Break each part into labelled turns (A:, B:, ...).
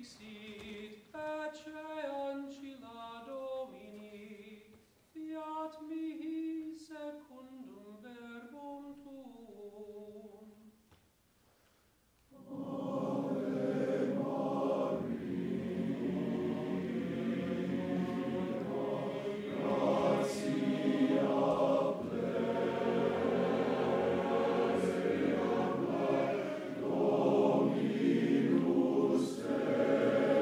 A: dixit, ecce ancilla Domini, fiat mihi secundum verbum tuum.
B: Gratia plena, Dominus tecum.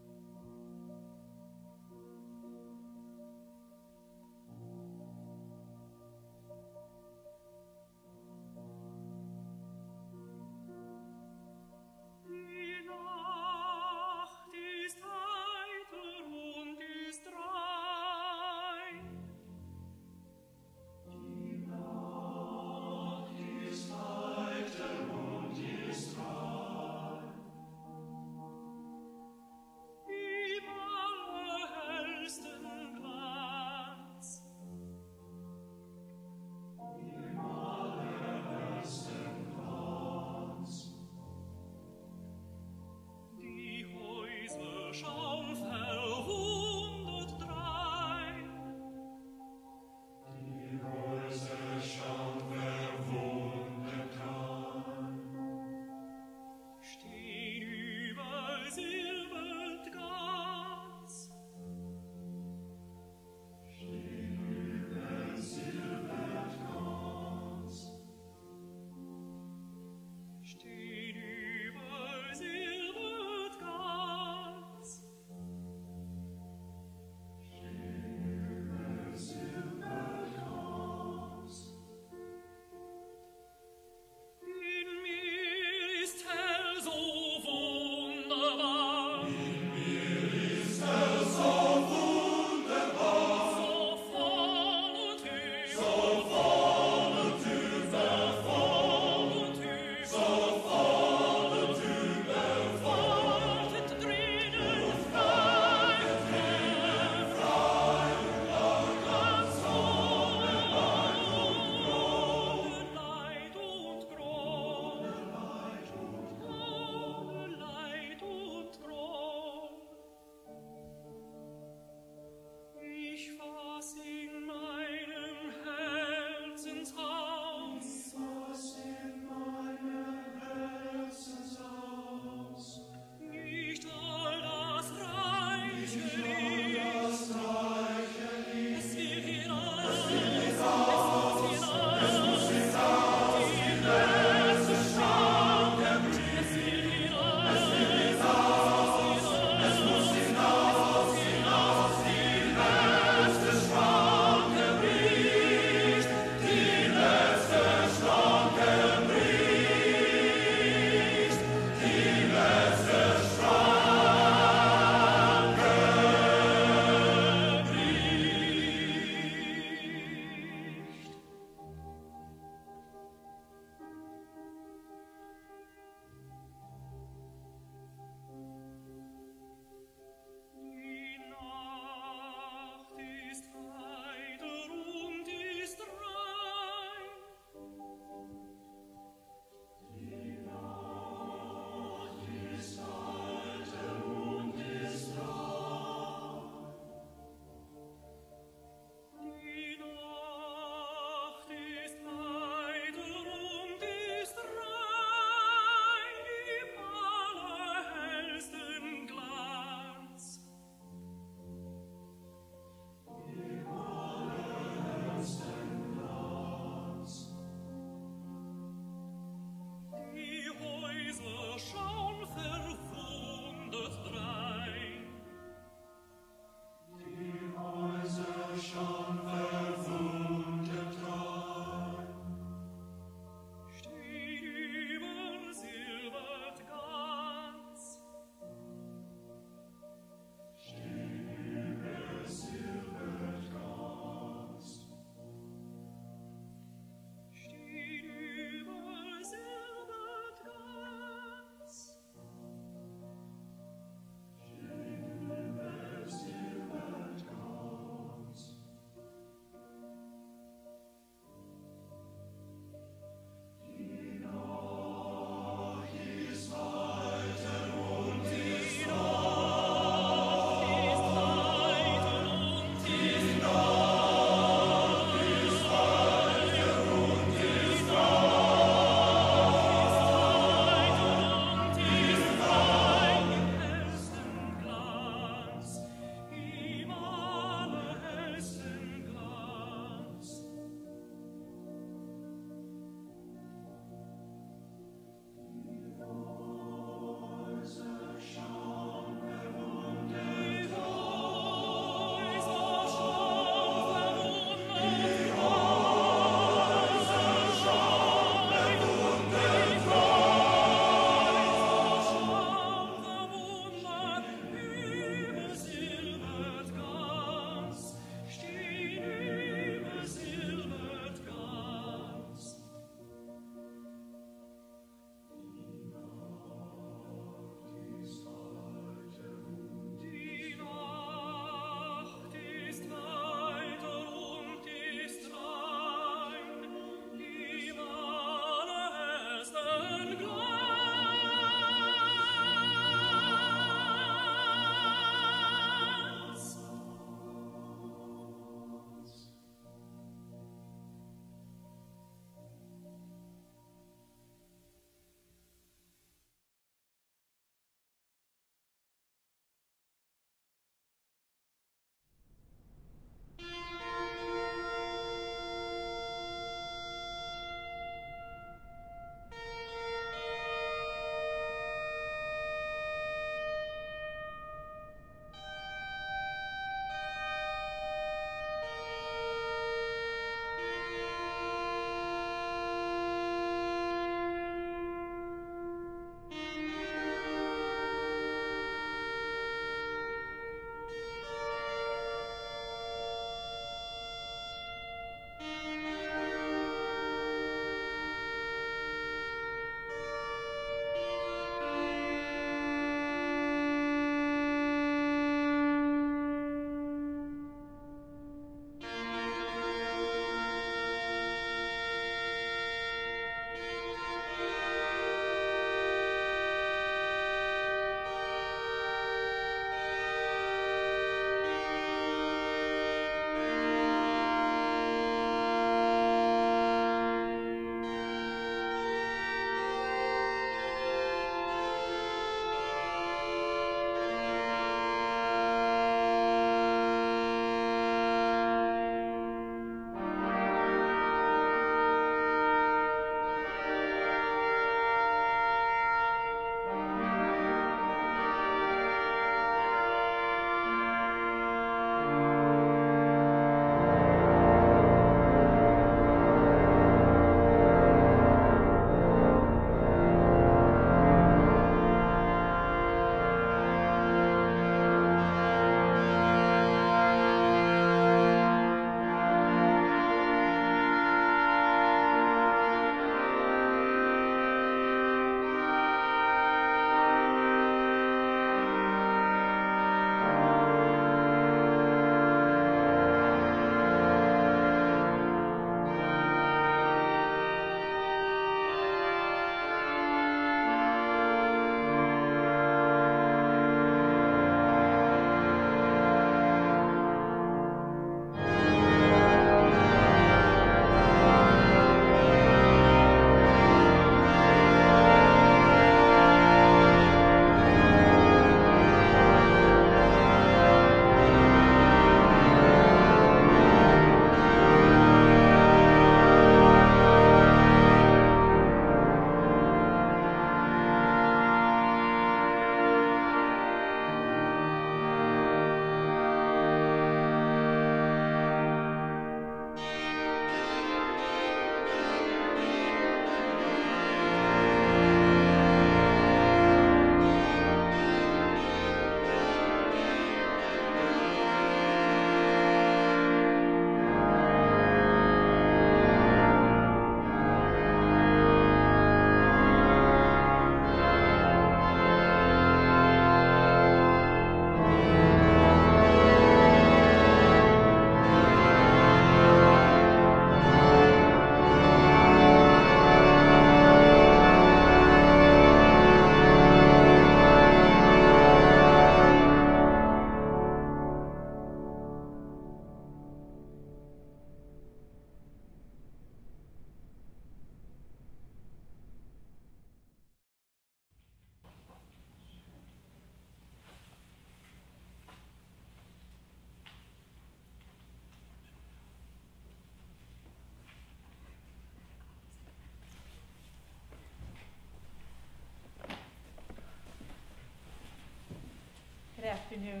B: afternoon.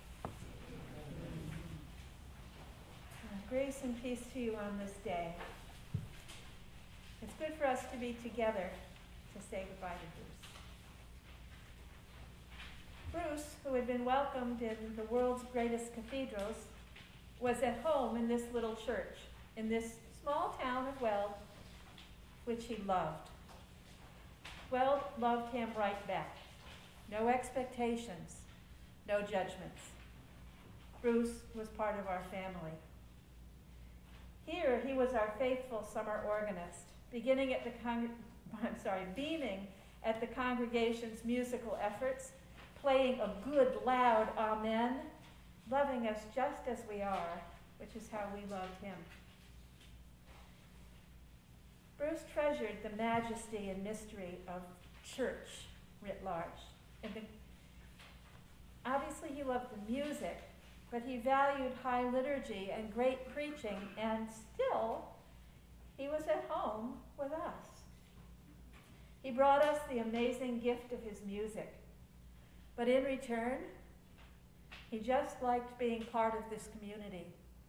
B: Grace and peace to you on this day. It's good for us to be together to say goodbye to Bruce. Bruce, who had been welcomed in the world's greatest cathedrals, was at home in this little church, in this small town of Weld, which he loved. Weld loved him right back. No expectations, no judgments. Bruce was part of our family. Here, he was our faithful summer organist, beaming at the congregation's musical efforts, playing a good, loud amen, loving us just as we are, which is how we loved him. Bruce treasured the majesty and mystery of church writ large. Obviously, he loved the music, but he valued high liturgy and great preaching, and still, he was at home with us. He brought us the amazing gift of his music, but in return, he just liked being part of this community.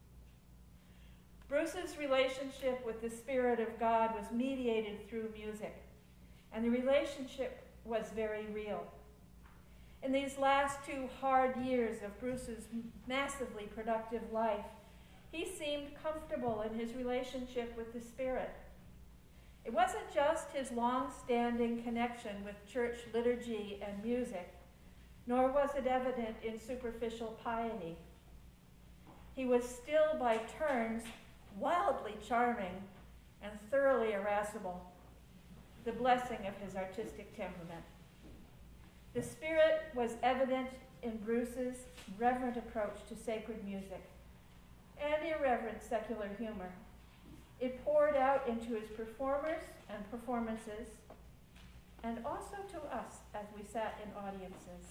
B: Bruce's relationship with the Spirit of God was mediated through music, and the relationship was very real. In these last 2 hard years of Bruce's massively productive life, he seemed comfortable in his relationship with the Spirit. It wasn't just his long-standing connection with church liturgy and music, nor was it evident in superficial piety. He was still, by turns, wildly charming and thoroughly irascible, the blessing of his artistic temperament. The Spirit was evident in Bruce's reverent approach to sacred music and irreverent secular humor. It poured out into his performers and performances, and also to us as we sat in audiences.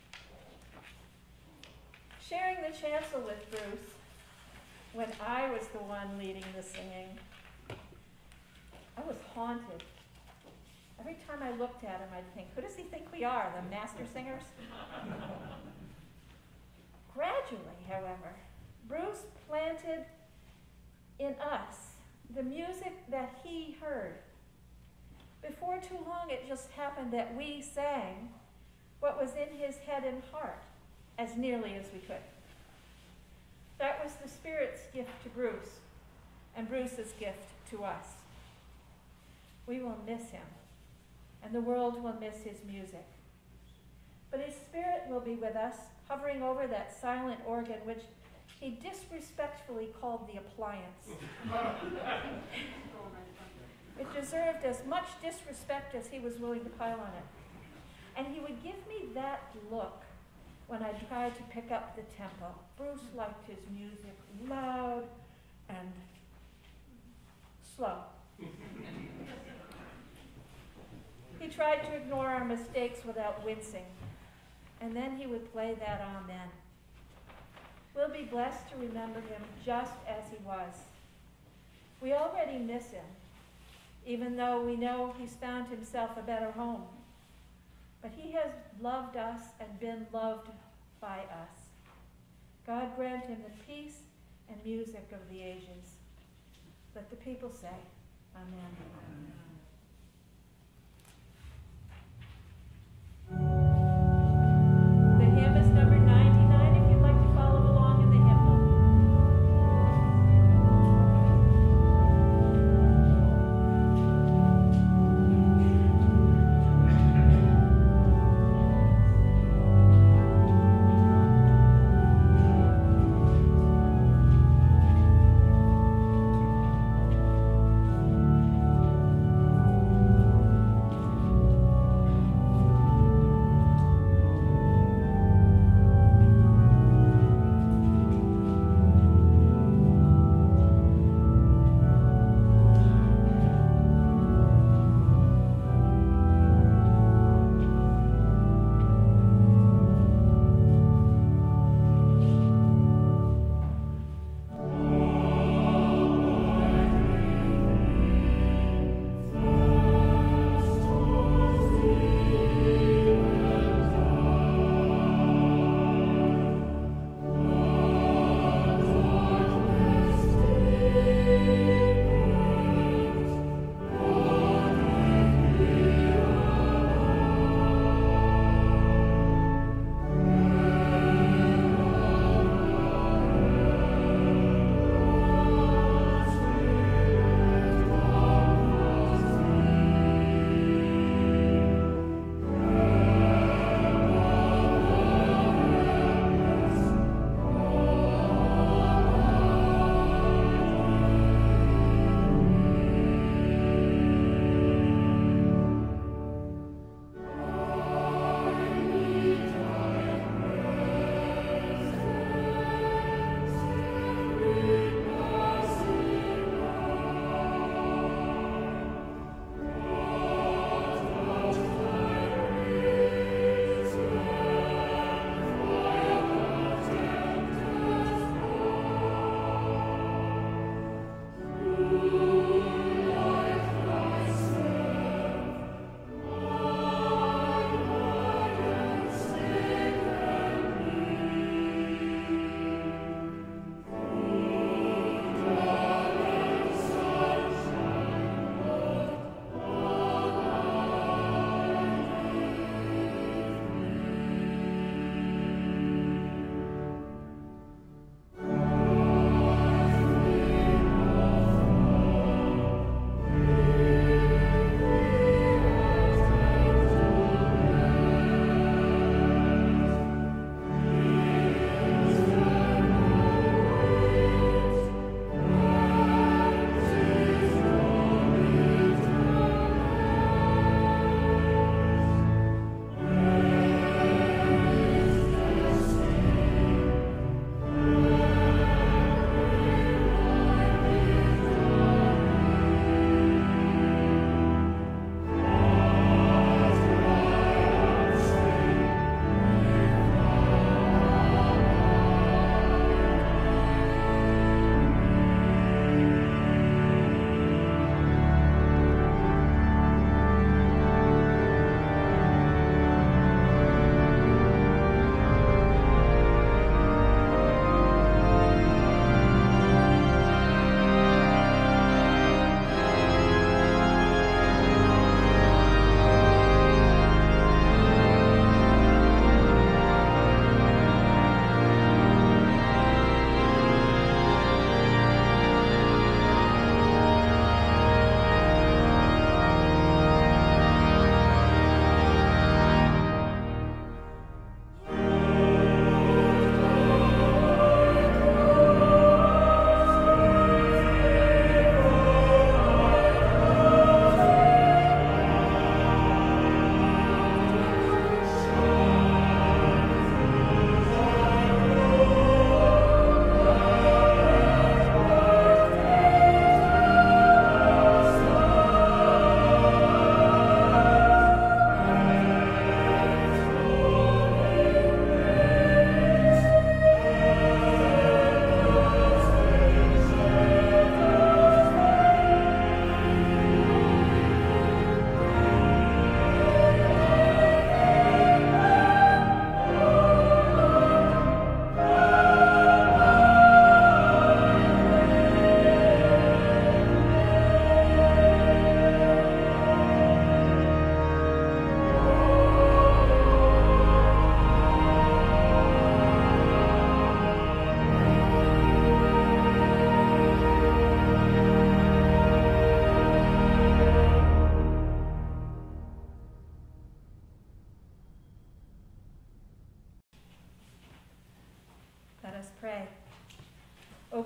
B: Sharing the chancel with Bruce, when I was the one leading the singing, I was haunted. Every time I looked at him, I'd think, who does he think we are, the master singers? Gradually, however, Bruce planted in us the music that he heard. Before too long, it just happened that we sang what was in his head and heart as nearly as we could. That was the Spirit's gift to Bruce, and Bruce's gift to us. We will miss him, and the world will miss his music. But his Spirit will be with us, hovering over that silent organ, which he disrespectfully called the appliance. It deserved as much disrespect as he was willing to pile on it. And he would give me that look when I tried to pick up the tempo. Bruce liked his music loud and slow. He tried to ignore our mistakes without wincing, and then he would play that amen. We'll be blessed to remember him just as he was. We already miss him, even though we know he's found himself a better home. But he has loved us and been loved by us. God grant him the peace and music of the ages. Let the people say, Amen. The hymn is number 99 if you'd like to follow along in the hymnal.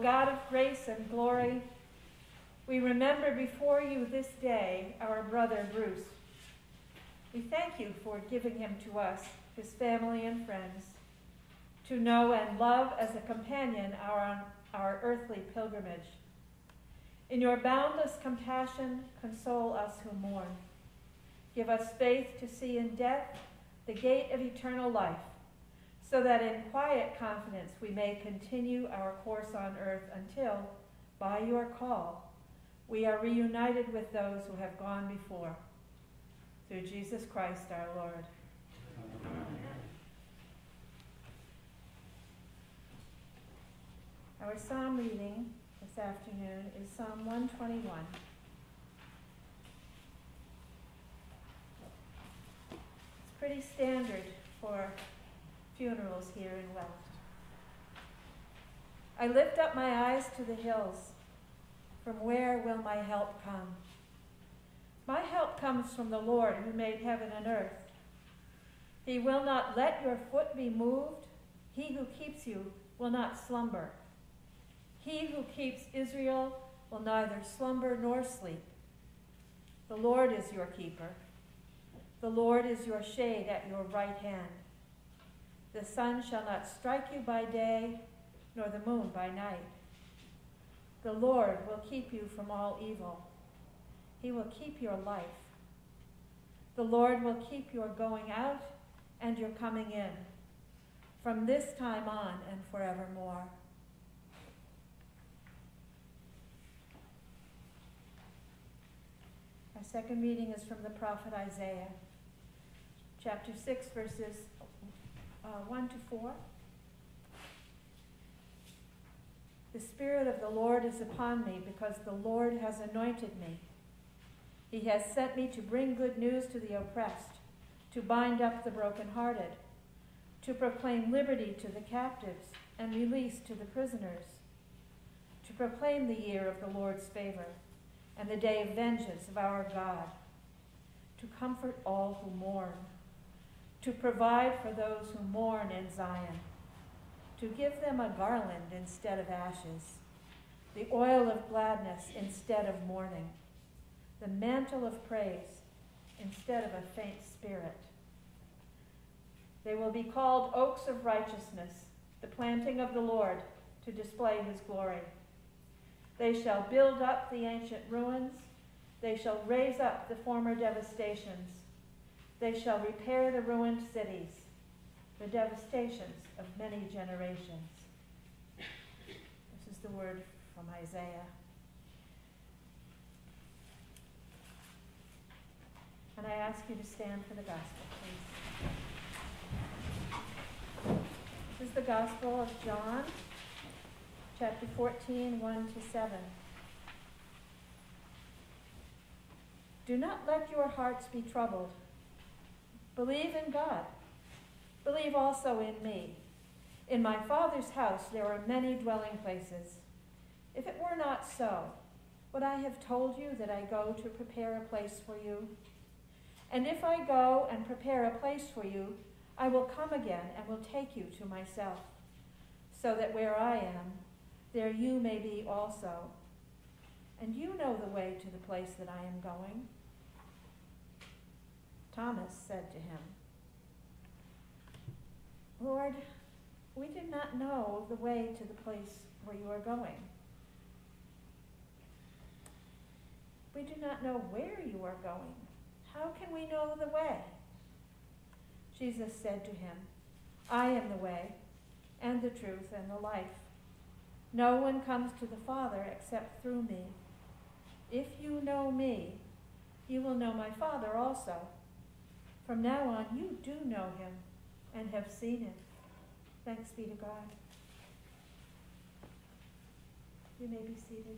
B: God of grace and glory, we remember before you this day our brother Bruce. We thank you for giving him to us, his family and friends, to know and love as a companion our earthly pilgrimage. In your boundless compassion, console us who mourn. Give us faith to see in death the gate of eternal life, so that in quiet confidence we may continue our course on earth until, by your call, we are reunited with those who have gone before. Through Jesus Christ our Lord. Amen. Our psalm reading this afternoon is Psalm 121. It's pretty standard for funerals here in Weld. I lift up my eyes to the hills. From where will my help come? My help comes from the Lord who made heaven and earth. He will not let your foot be moved. He who keeps you will not slumber. He who keeps Israel will neither slumber nor sleep. The Lord is your keeper. The Lord is your shade at your right hand. The sun shall not strike you by day, nor the moon by night. The Lord will keep you from all evil. He will keep your life. The Lord will keep your going out and your coming in, from this time on and forevermore. Our second reading is from the prophet Isaiah, chapter 6, verses 1 to 4. The Spirit of the Lord is upon me, because the Lord has anointed me. He has sent me to bring good news to the oppressed, to bind up the brokenhearted, to proclaim liberty to the captives and release to the prisoners, to proclaim the year of the Lord's favor and the day of vengeance of our God, to comfort all who mourn, to provide for those who mourn in Zion, to give them a garland instead of ashes, the oil of gladness instead of mourning, the mantle of praise instead of a faint spirit. They will be called oaks of righteousness, the planting of the Lord, to display his glory. They shall build up the ancient ruins. They shall raise up the former devastations. They shall repair the ruined cities, the devastations of many generations. This is the word from Isaiah. And I ask you to stand for the gospel, please. This is the Gospel of John, chapter 14, 1 to 7. Do not let your hearts be troubled. Believe in God. Believe also in me. In my Father's house there are many dwelling places. If it were not so, would I have told you that I go to prepare a place for you? And if I go and prepare a place for you, I will come again and will take you to myself, so that where I am, there you may be also. And you know the way to the place that I am going. Thomas said to him, Lord, we do not know the way to the place where you are going. We do not know where you are going. How can we know the way? Jesus said to him, I am the way, and the truth, and the life. No one comes to the Father except through me. If you know me, you will know my Father also. From now on, you do know him and have seen him. Thanks be to God. You may be seated.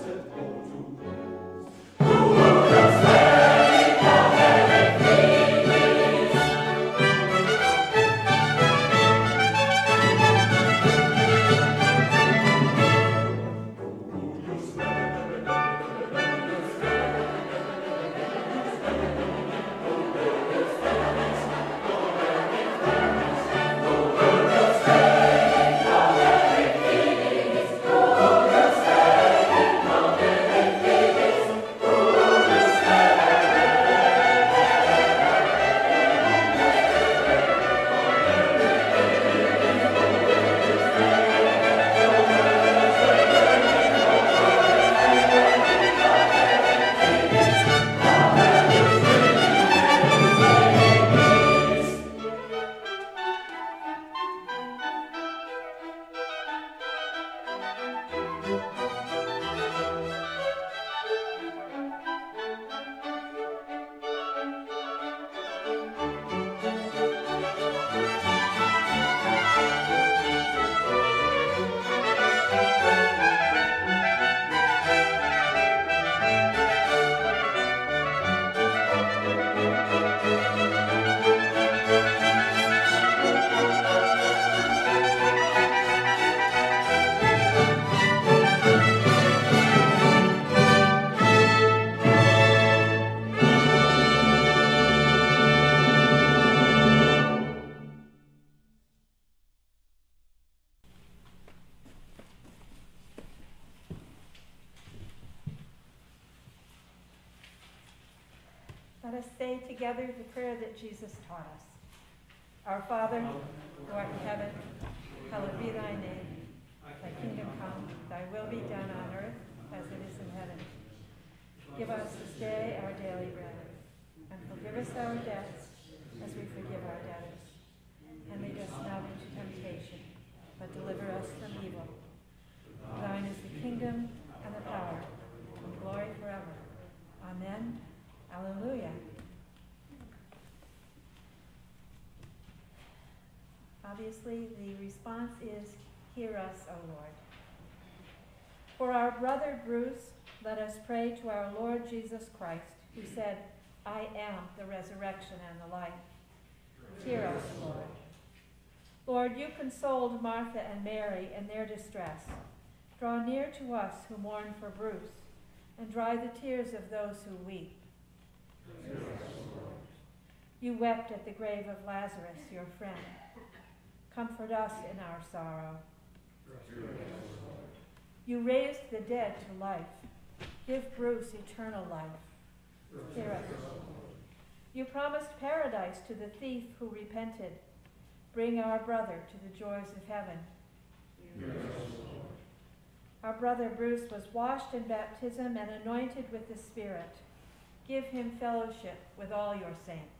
B: Let us say together the prayer that Jesus taught us. Our Father, who art in heaven, hallowed be thy name. Thy kingdom come, thy will be done on earth as it is in heaven. Give us this day our daily bread, and forgive us our debts as we forgive our debtors. And lead us not into temptation, but deliver us from evil. Thine is the kingdom and the power and glory forever. Amen. Hallelujah. Obviously, the response is, hear us, O Lord. For our brother Bruce, let us pray to our Lord Jesus Christ, who said, I am the resurrection and the life. Hear us, Lord. Lord, you consoled Martha and Mary in their distress. Draw near to us who mourn for Bruce, and dry the tears of those who weep. You wept at the grave of Lazarus, your friend. Comfort us in our sorrow. You raised the dead to life. Give Bruce eternal life. Hear us. You promised paradise to the thief who repented. Bring our brother to the joys of heaven. Our brother Bruce was washed in baptism and anointed with the Spirit. Give him fellowship with all your saints.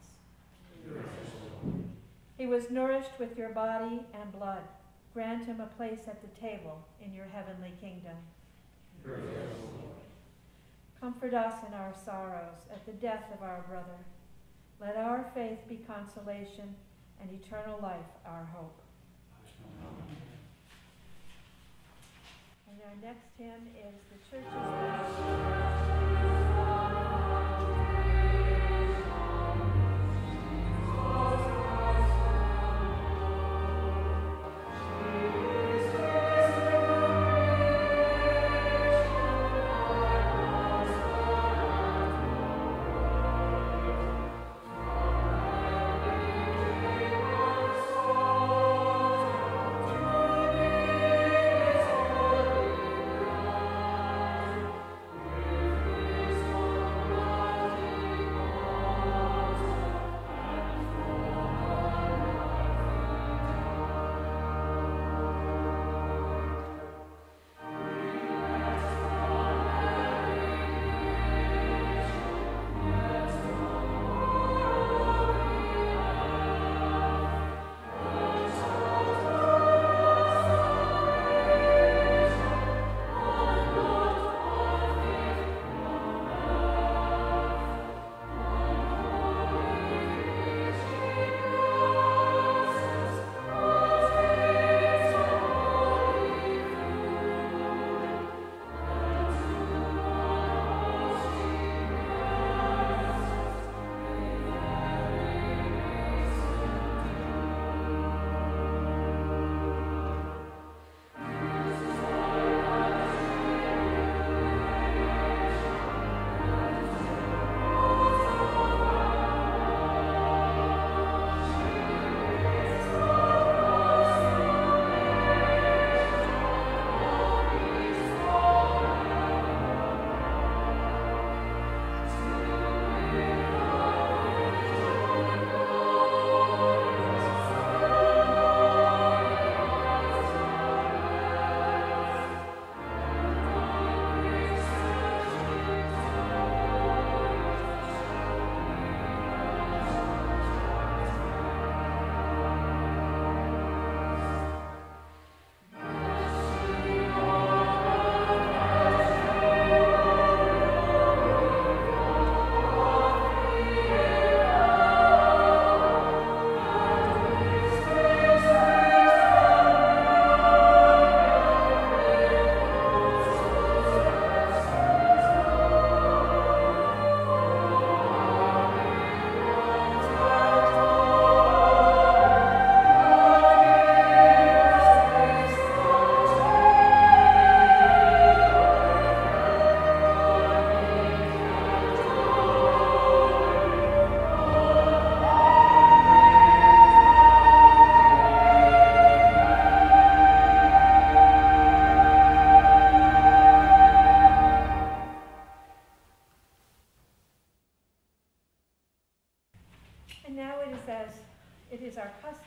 B: He was nourished with your body and blood. Grant him a place at the table in your heavenly kingdom. Comfort us in our sorrows at the death of our brother. Let our faith be consolation and eternal life our hope. And our next hymn is the church's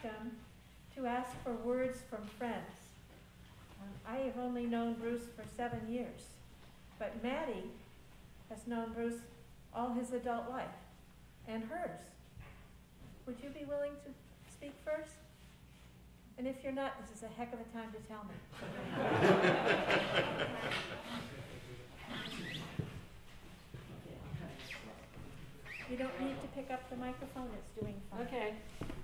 B: custom to ask for words from friends. I have only known Bruce for 7 years, but Maddie has known Bruce all his adult life, and hers. Would you be willing to speak first? And if you're not, this is a heck of a time to tell me. You don't need to pick up the microphone, it's doing fine.
C: Okay.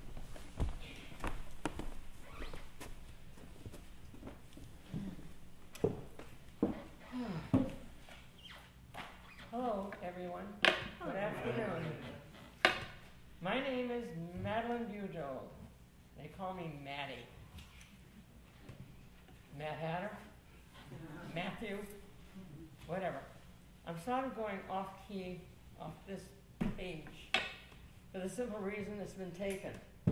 C: Hello, everyone. Good afternoon. My name is Madeline Bujold. They call me Maddie. Mad Hatter? Matthew? Whatever. I'm sort of going off key off this page for the simple reason it's been taken.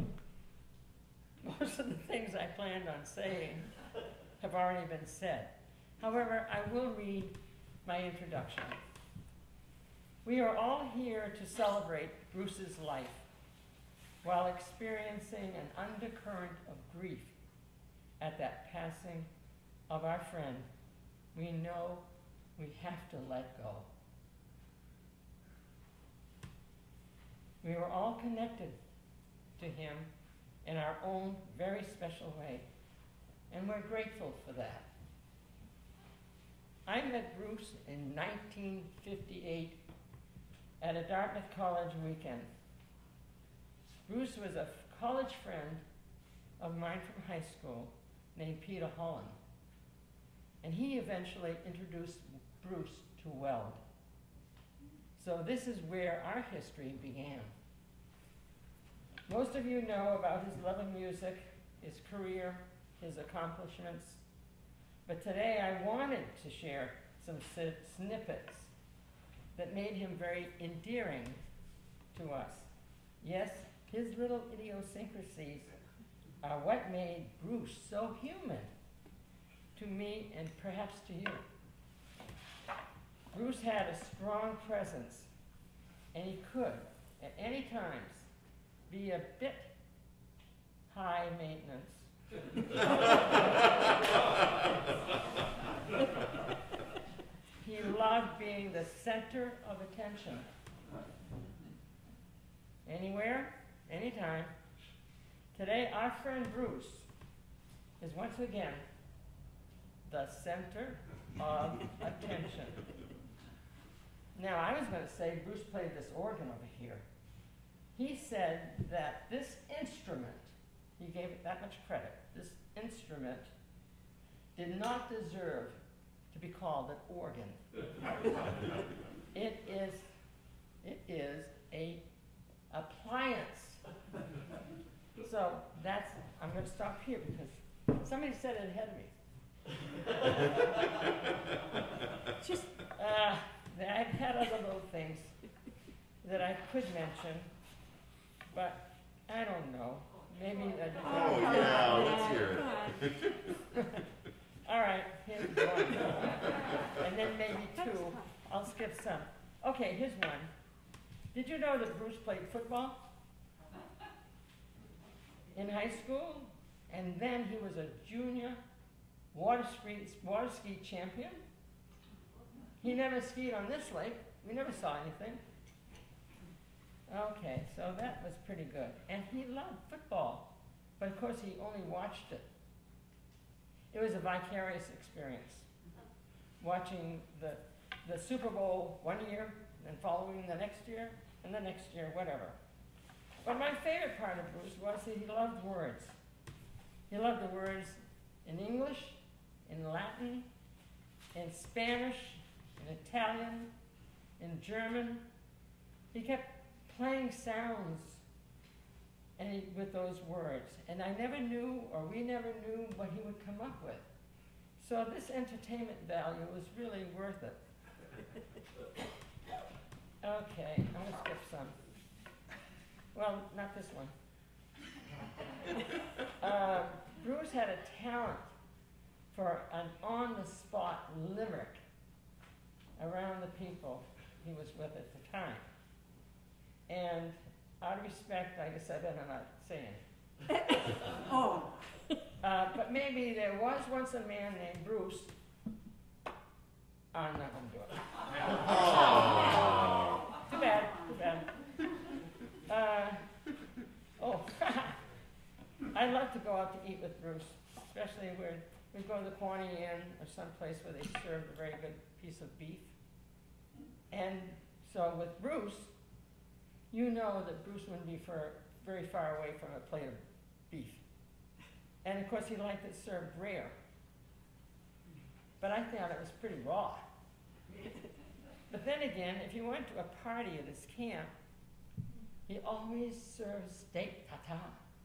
C: Most of the things I planned on saying have already been said. However, I will read my introduction. We are all here to celebrate Bruce's life while experiencing an undercurrent of grief at that passing of our friend we know we have to let go. We were all connected to him in our own very special way, and we're grateful for that. I met Bruce in 1958 at a Dartmouth College weekend. Bruce was a college friend of mine from high school named Peter Holland, and he eventually introduced Bruce to Weld. So this is where our history began. Most of you know about his love of music, his career, his accomplishments, but today I wanted to share some snippets that made him very endearing to us. Yes, his little idiosyncrasies are what made Bruce so human to me and perhaps to you. Bruce had a strong presence, and he could, at any times, be a bit high maintenance. He loved being the center of attention. Anywhere, anytime. Today, our friend Bruce is once again the center of attention. Now, I was going to say Bruce played this organ over here. He said that this instrument, he gave it that much credit, this instrument did not deserve to be called an organ. It is a appliance. So that's, I'm going to stop here because somebody said it ahead of me. Just, I've had other little things that I could mention, but I don't know. Maybe
D: Oh yeah, let's hear it.
B: All right, here's one. And then maybe two. I'll skip some. Okay, here's one. Did you know that Bruce played football in high school? And then he was a junior water ski champion. He never skied on this lake. We never saw anything. Okay, so that was pretty good. And he loved football, but of course he only watched it. It was a vicarious experience, watching the Super Bowl one year, and following the next year, and the next year, whatever. But my favorite part of Bruce was that he loved words. He loved the words in English, in Latin, in Spanish, in Italian, in German. He kept playing sounds with those words, and I never knew, or we never knew, what he would come up with. So this entertainment value was really worth it. Okay, I'm going to skip some. Well, not this one. Bruce had a talent for an on-the-spot limerick around the people he was with at the time. And out of respect, I guess I better not say it. Oh.
C: But maybe there was once a man named Bruce. I'm not going to do it.
D: Oh.
C: Too bad, too bad. I love to go out to eat with Bruce, especially where we go to the Pawnee Inn or someplace where they serve a very good piece of beef. And so with Bruce, you know that Bruce wouldn't be very far away from a plate of beef. And of course he liked it served rare. But I thought it was pretty raw. But then again, if you went to a party at his camp, he always served steak tartare.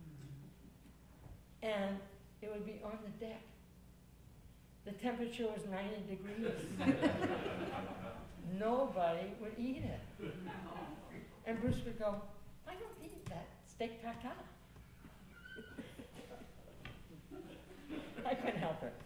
C: And it would be on the deck. The temperature was 90 degrees. Nobody would eat it. And Bruce would go, I don't eat that steak tartare. I couldn't help it.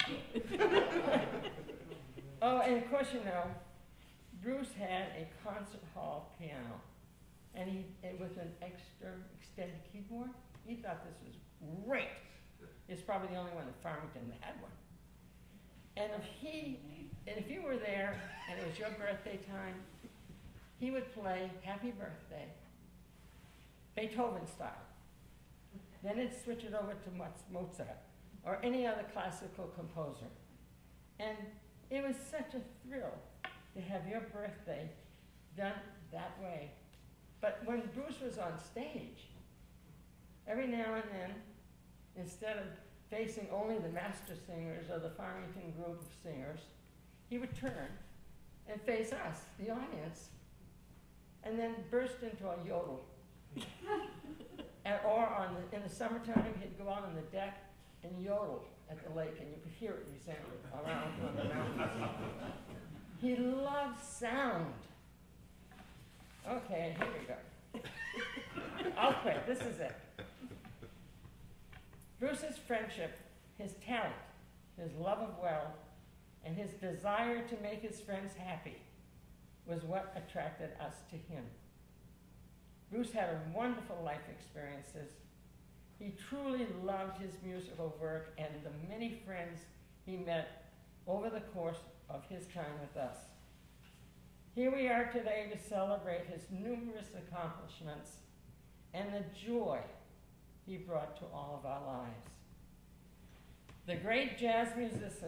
C: Oh, and of course, you know, Bruce had a concert hall piano, and with an extra extended keyboard. He thought this was great. It's probably the only one in Farmington that had one. And if you were there and it was your birthday time, he would play Happy Birthday, Beethoven style. Then he'd switch it over to Mozart or any other classical composer. And it was such a thrill to have your birthday done that way. But when Bruce was on stage, every now and then, instead of facing only the master singers or the Farmington group of singers, he would turn and face us, the audience, and then burst into a yodel. Or in the summertime, he'd go out on the deck and yodel at the lake, and you could hear it resound around on the mountains. He loved sound. Okay, here we go. I'll quit. This is it. Bruce's friendship, his talent, his love of wealth, and his desire to make his friends happy was what attracted us to him. Bruce had wonderful life experiences. He truly loved his musical work and the many friends he met over the course of his time with us. Here we are today to celebrate his numerous accomplishments and the joy he brought to all of our lives. The great jazz musician,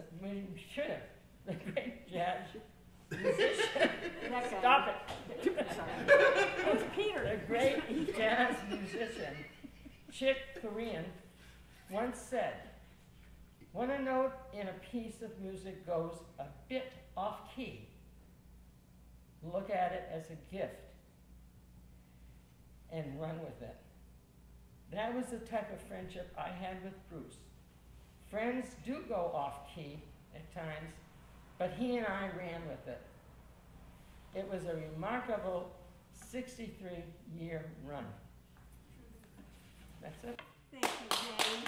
C: stop it.
B: It's Peter.
C: The great jazz musician, Chick Corea, once said, when a note in a piece of music goes a bit off key, look at it as a gift and run with it. That was the type of friendship I had with Bruce. Friends do go off key at times, but he and I ran with it. It was a remarkable 63-year run. That's it.
B: Thank you, Jane.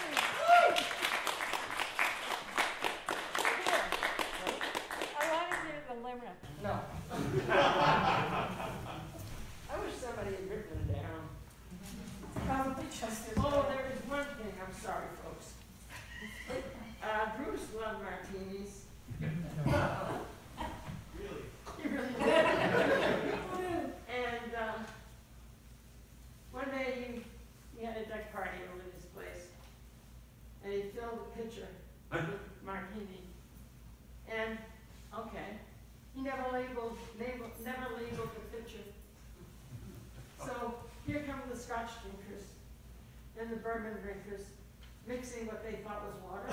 B: I want to do the limerick.
C: No. I wish somebody had written them down.
B: Probably just as
C: Oh, there is one thing. I'm sorry, folks. Bruce loved martinis.
A: Really?
C: He really did. And one day he had a deck party over at his place, and he filled a pitcher with martini. And okay, he never labeled the pitcher. So here come the Scotch drinkers and the bourbon drinkers, mixing what they thought was water.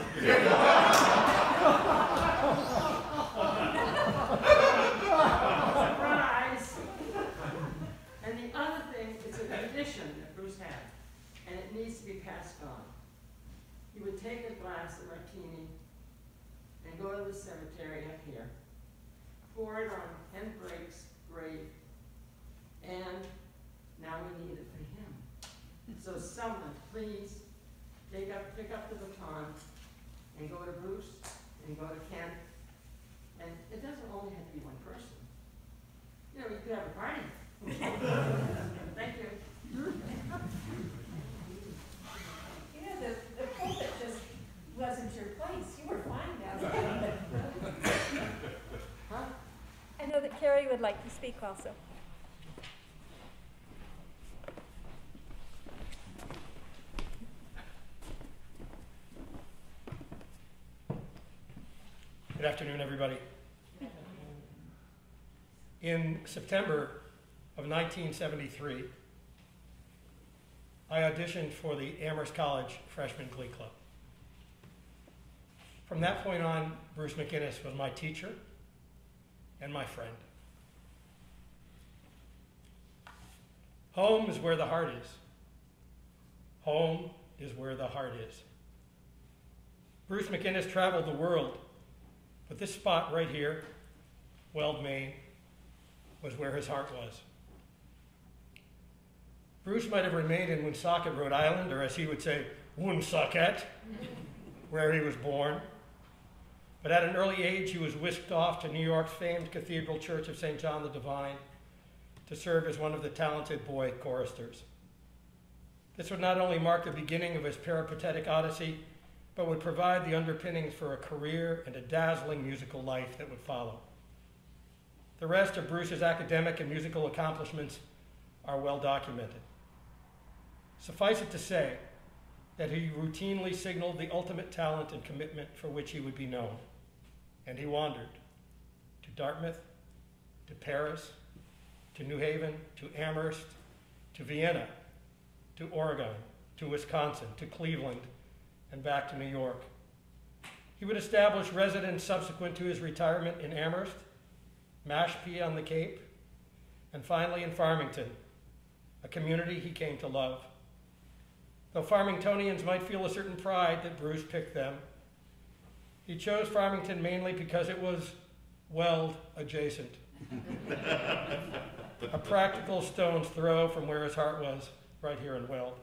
C: Surprise! And the other thing is a tradition that Bruce had, and it needs to be passed on. He would take a glass of martini and go to the cemetery up here, pour it on Ken Brake's grave, and now we need it for him. So someone, please, pick up the baton and go to Bruce and go to Ken. And it doesn't only have to be one person. You know, you could have a party. Thank you.
B: Carrie would like to speak also.
E: Good afternoon, everybody. In September of 1973, I auditioned for the Amherst College Freshman Glee Club. From that point on, Bruce McInnes was my teacher and my friend. Home is where the heart is. Home is where the heart is. Bruce McInnes traveled the world, but this spot right here, Weld, Maine, was where his heart was. Bruce might have remained in Woonsocket, Rhode Island, or as he would say, Woonsocket, where he was born. But at an early age, he was whisked off to New York's famed Cathedral Church of St. John the Divine to serve as one of the talented boy choristers. This would not only mark the beginning of his peripatetic odyssey, but would provide the underpinnings for a career and a dazzling musical life that would follow. The rest of Bruce's academic and musical accomplishments are well documented. Suffice it to say that he routinely signaled the ultimate talent and commitment for which he would be known. And he wandered to Dartmouth, to Paris, to New Haven, to Amherst, to Vienna, to Oregon, to Wisconsin, to Cleveland, and back to New York. He would establish residence subsequent to his retirement in Amherst, Mashpee on the Cape, and finally in Farmington, a community he came to love. Though Farmingtonians might feel a certain pride that Bruce picked them, he chose Farmington mainly because it was Weld adjacent. A practical stone's throw from where his heart was, right here in Weld.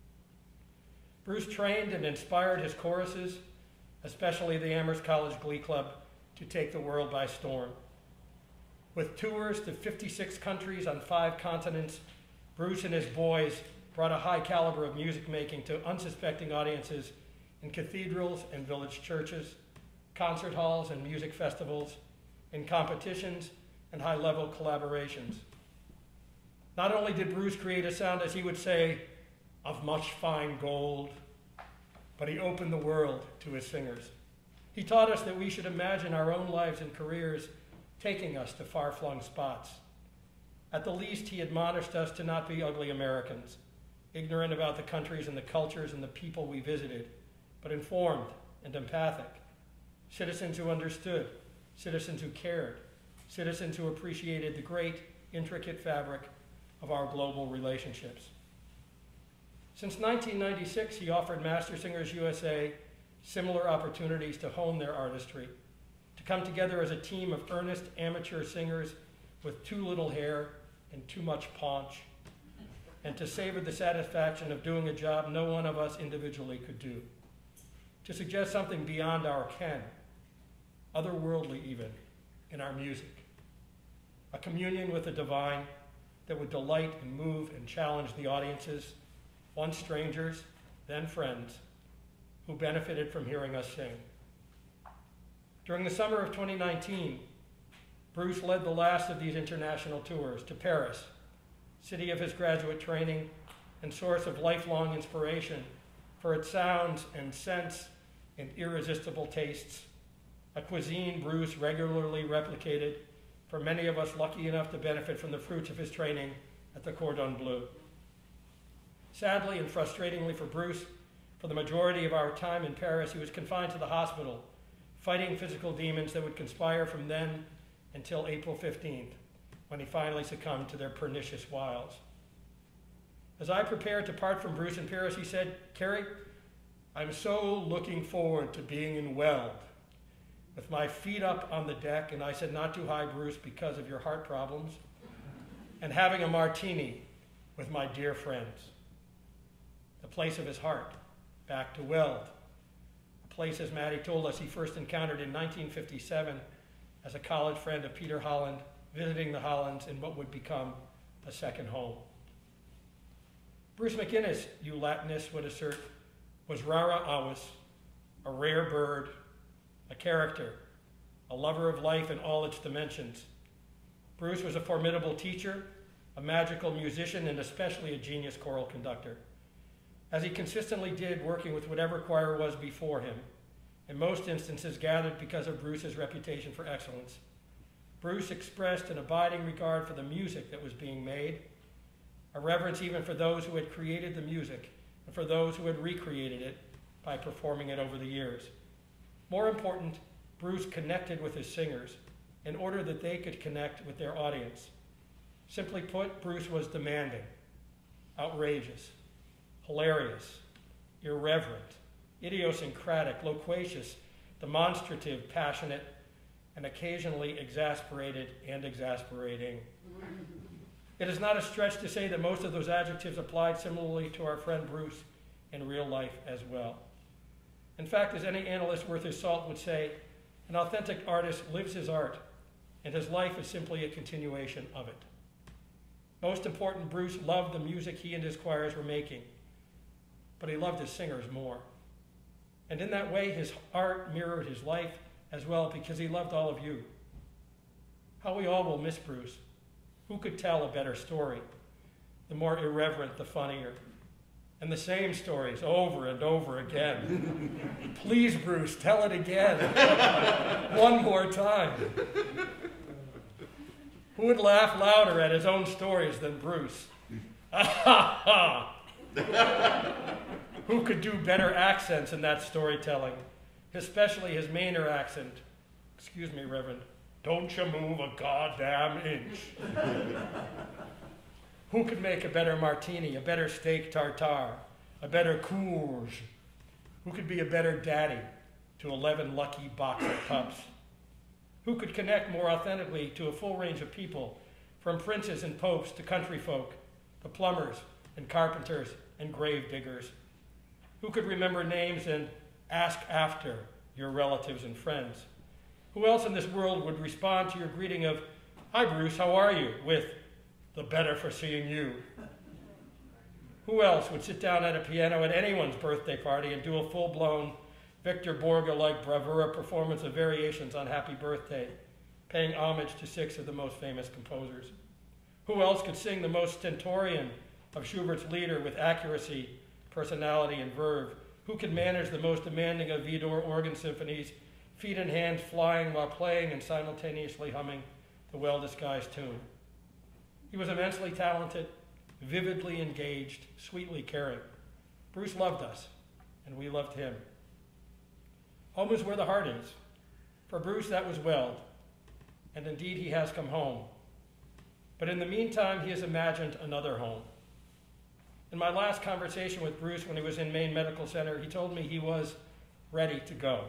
E: Bruce trained and inspired his choruses, especially the Amherst College Glee Club, to take the world by storm. With tours to 56 countries on 5 continents, Bruce and his boys brought a high caliber of music making to unsuspecting audiences in cathedrals and village churches, concert halls and music festivals, in competitions and high-level collaborations. Not only did Bruce create a sound, as he would say, of much fine gold, but he opened the world to his singers. He taught us that we should imagine our own lives and careers taking us to far-flung spots. At the least, he admonished us to not be ugly Americans, ignorant about the countries and the cultures and the people we visited, but informed and empathic, citizens who understood, citizens who cared, citizens who appreciated the great, intricate fabric of our global relationships. Since 1996, he offered Master Singers USA similar opportunities to hone their artistry, to come together as a team of earnest amateur singers with too little hair and too much paunch, and to savor the satisfaction of doing a job no one of us individually could do, to suggest something beyond our ken, otherworldly even, in our music, a communion with the divine that would delight and move and challenge the audiences, once strangers, then friends, who benefited from hearing us sing. During the summer of 2019, Bruce led the last of these international tours to Paris, city of his graduate training and source of lifelong inspiration for its sounds and scents and irresistible tastes, a cuisine Bruce regularly replicated for many of us lucky enough to benefit from the fruits of his training at the Cordon Bleu. Sadly and frustratingly for Bruce, for the majority of our time in Paris, he was confined to the hospital, fighting physical demons that would conspire from then until April 15th, when he finally succumbed to their pernicious wiles. As I prepared to part from Bruce in Paris, he said, "Carrie, I'm so looking forward to being in Weld, with my feet up on the deck," and I said, "Not too high, Bruce, because of your heart problems," and having a martini with my dear friends. The place of his heart, back to Weld, a place, as Maddie told us, he first encountered in 1957 as a college friend of Peter Holland, visiting the Hollands in what would become a second home. Bruce McInnes, you Latinists would assert, was rara avis, a rare bird, a character, a lover of life in all its dimensions, Bruce was a formidable teacher, a magical musician, and especially a genius choral conductor. As he consistently did, working with whatever choir was before him, in most instances gathered because of Bruce's reputation for excellence. Bruce expressed an abiding regard for the music that was being made, a reverence even for those who had created the music and for those who had recreated it by performing it over the years. More important, Bruce connected with his singers in order that they could connect with their audience. Simply put, Bruce was demanding, outrageous, hilarious, irreverent, idiosyncratic, loquacious, demonstrative, passionate, and occasionally exasperated and exasperating. It is not a stretch to say that most of those adjectives applied similarly to our friend Bruce in real life as well. In fact, as any analyst worth his salt would say, an authentic artist lives his art, and his life is simply a continuation of it. Most important, Bruce loved the music he and his choirs were making, but he loved his singers more. And in that way, his art mirrored his life as well, because he loved all of you. How we all will miss Bruce. Who could tell a better story? The more irreverent, the funnier. And the same stories over and over again. Please, Bruce, tell it again. One more time. Who would laugh louder at his own stories than Bruce? Who could do better accents in that storytelling? Especially his Mainer accent. Excuse me, Reverend. Don't you move a goddamn inch. Who could make a better martini, a better steak tartare, a better courge? Who could be a better daddy to 11 lucky box of pups? Who could connect more authentically to a full range of people, from princes and popes to country folk, to plumbers and carpenters and grave diggers? Who could remember names and ask after your relatives and friends? Who else in this world would respond to your greeting of, "Hi, Bruce, how are you?" with, "The better for seeing you"? Who else would sit down at a piano at anyone's birthday party and do a full-blown Victor Borge-like bravura performance of variations on Happy Birthday, paying homage to 6 of the most famous composers? Who else could sing the most stentorian of Schubert's Lieder with accuracy, personality, and verve? Who could manage the most demanding of Widor organ symphonies, feet and hands flying while playing and simultaneously humming the well-disguised tune? He was immensely talented, vividly engaged, sweetly caring. Bruce loved us, and we loved him. Home is where the heart is. For Bruce, that was Weld, and indeed he has come home. But in the meantime, he has imagined another home. In my last conversation with Bruce when he was in Maine Medical Center, he told me he was ready to go.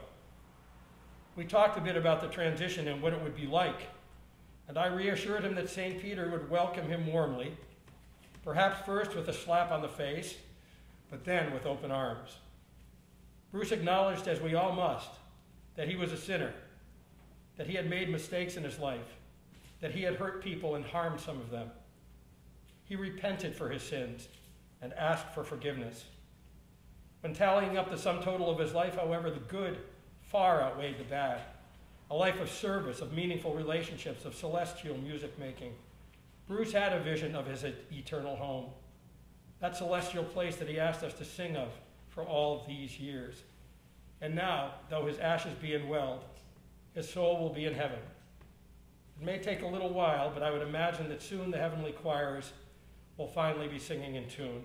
E: We talked a bit about the transition and what it would be like, and I reassured him that St. Peter would welcome him warmly, perhaps first with a slap on the face, but then with open arms. Bruce acknowledged, as we all must, that he was a sinner, that he had made mistakes in his life, that he had hurt people and harmed some of them. He repented for his sins and asked for forgiveness. When tallying up the sum total of his life, however, the good far outweighed the bad. A life of service, of meaningful relationships, of celestial music making. Bruce had a vision of his eternal home, that celestial place that he asked us to sing of for all of these years. And now, though his ashes be in Weld, his soul will be in heaven. It may take a little while, but I would imagine that soon the heavenly choirs will finally be singing in tune.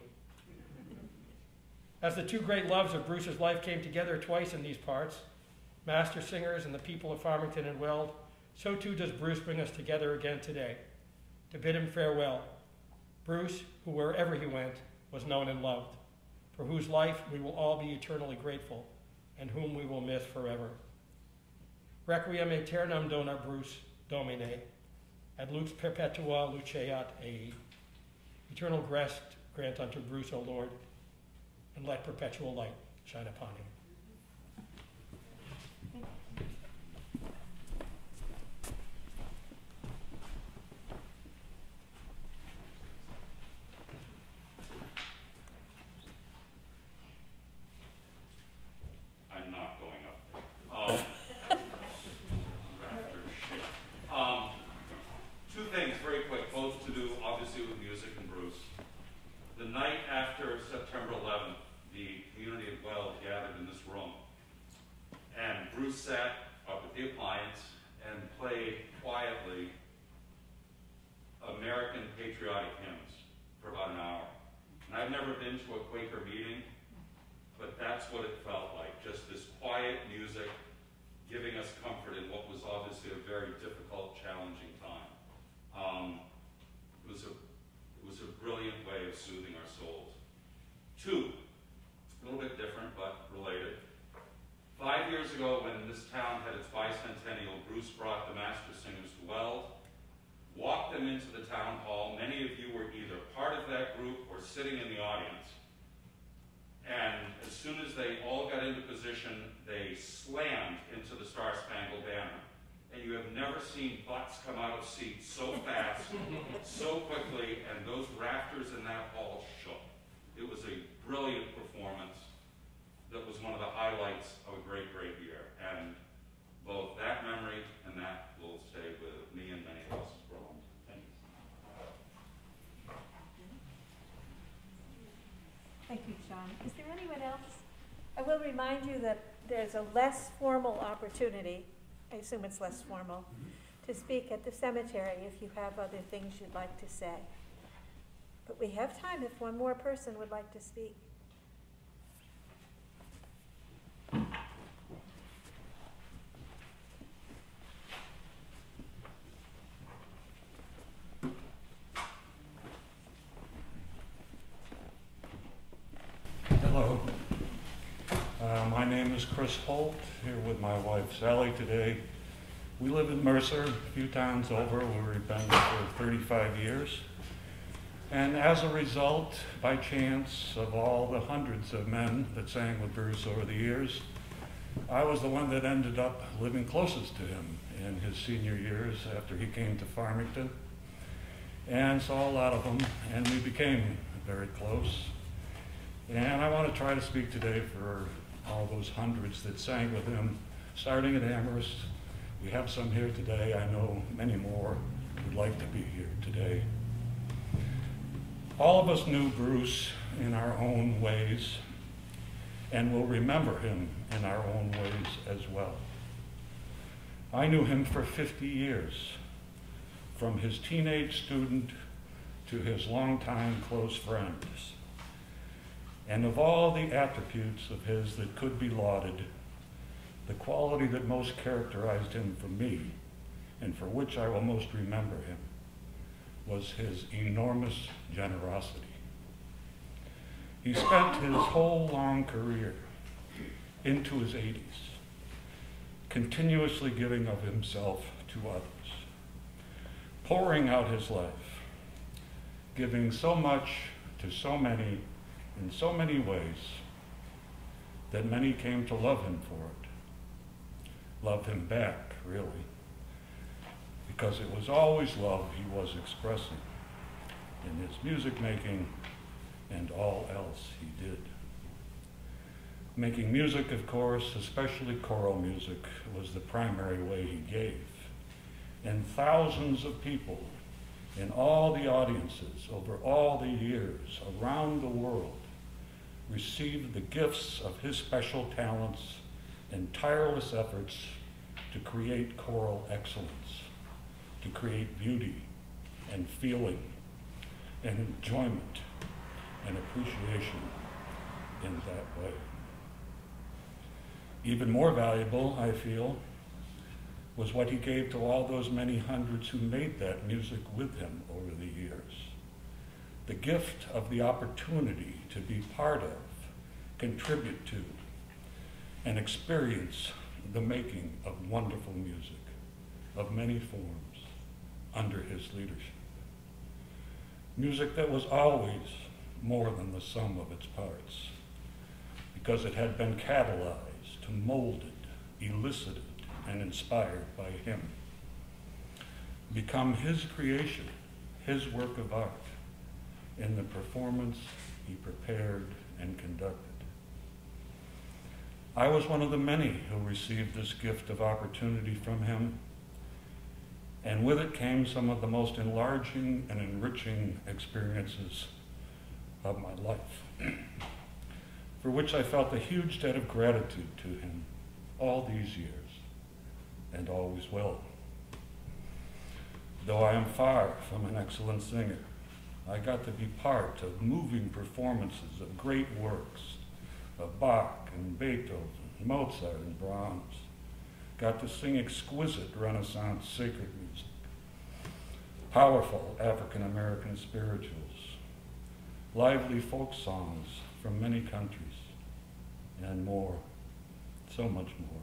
E: As the two great loves of Bruce's life came together twice in these parts, master singers and the people of Farmington and Weld, so too does Bruce bring us together again today to bid him farewell. Bruce, who wherever he went, was known and loved, for whose life we will all be eternally grateful, and whom we will miss forever. Requiem aeternam dona Bruce Domine, ad lux perpetua luceat ei. Eternal rest grant unto Bruce, O Lord, and let perpetual light shine upon him.
F: I'm not going up. Two things. into a Quaker meeting, but that's what it felt like, just this quiet music giving us comfort in what was obviously a very difficult, challenging time. It was a brilliant way of soothing our souls. Two, a little bit different but related. 5 years ago, when this town had its bicentennial, Bruce brought the Master Singers to Weld, walked them into the town hall. Many of you were either part of that group or sitting in the audience. And as soon as they all got into position, they slammed into the Star-Spangled Banner. And you have never seen butts come out of seats so fast, so quickly, and those rafters in that hall shook. It was a brilliant performance that was one of the highlights of a great, great year. And both that memory and that will stay with me and many of us as well. Thank you.
B: Thank you, Sean. Is there anyone else? I will remind you that there's a less formal opportunity, I assume it's less formal, to speak at the cemetery if you have other things you'd like to say. But we have time if one more person would like to speak.
G: Hello. My name is Chris Holt, here with my wife Sally today. We live in Mercer, a few towns over, where we've been for 35 years. And as a result, by chance, of all the hundreds of men that sang with Bruce over the years, I was the one that ended up living closest to him in his senior years after he came to Farmington, and saw a lot of them, and we became very close. And I want to try to speak today for all those hundreds that sang with him, starting at Amherst. We have some here today. I know many more would like to be here today. All of us knew Bruce in our own ways, and will remember him in our own ways as well. I knew him for 50 years, from his teenage student to his longtime close friends. And of all the attributes of his that could be lauded, the quality that most characterized him for me, and for which I will most remember him, was his enormous generosity. He spent his whole long career into his 80s, continuously giving of himself to others, pouring out his life, giving so much to so many in so many ways that many came to love him for it. Love him back, really, because it was always love he was expressing in his music making and all else he did. Making music, of course, especially choral music, was the primary way he gave. And thousands of people in all the audiences over all the years around the world received the gifts of his special talents and tireless efforts to create choral excellence, to create beauty and feeling and enjoyment and appreciation in that way. Even more valuable, I feel, was what he gave to all those many hundreds who made that music with him over the years. The gift of the opportunity to be part of, contribute to, and experience the making of wonderful music of many forms under his leadership. Music that was always more than the sum of its parts, because it had been catalyzed, molded, elicited, and inspired by him. Become his creation, his work of art, in the performance he prepared and conducted. I was one of the many who received this gift of opportunity from him, and with it came some of the most enlarging and enriching experiences of my life, for which I felt a huge debt of gratitude to him all these years, and always will. Though I am far from an excellent singer, I got to be part of moving performances of great works of Bach and Beethoven, Mozart and Brahms. Got to sing exquisite Renaissance sacred music, powerful African American spirituals, lively folk songs from many countries, and more, so much more.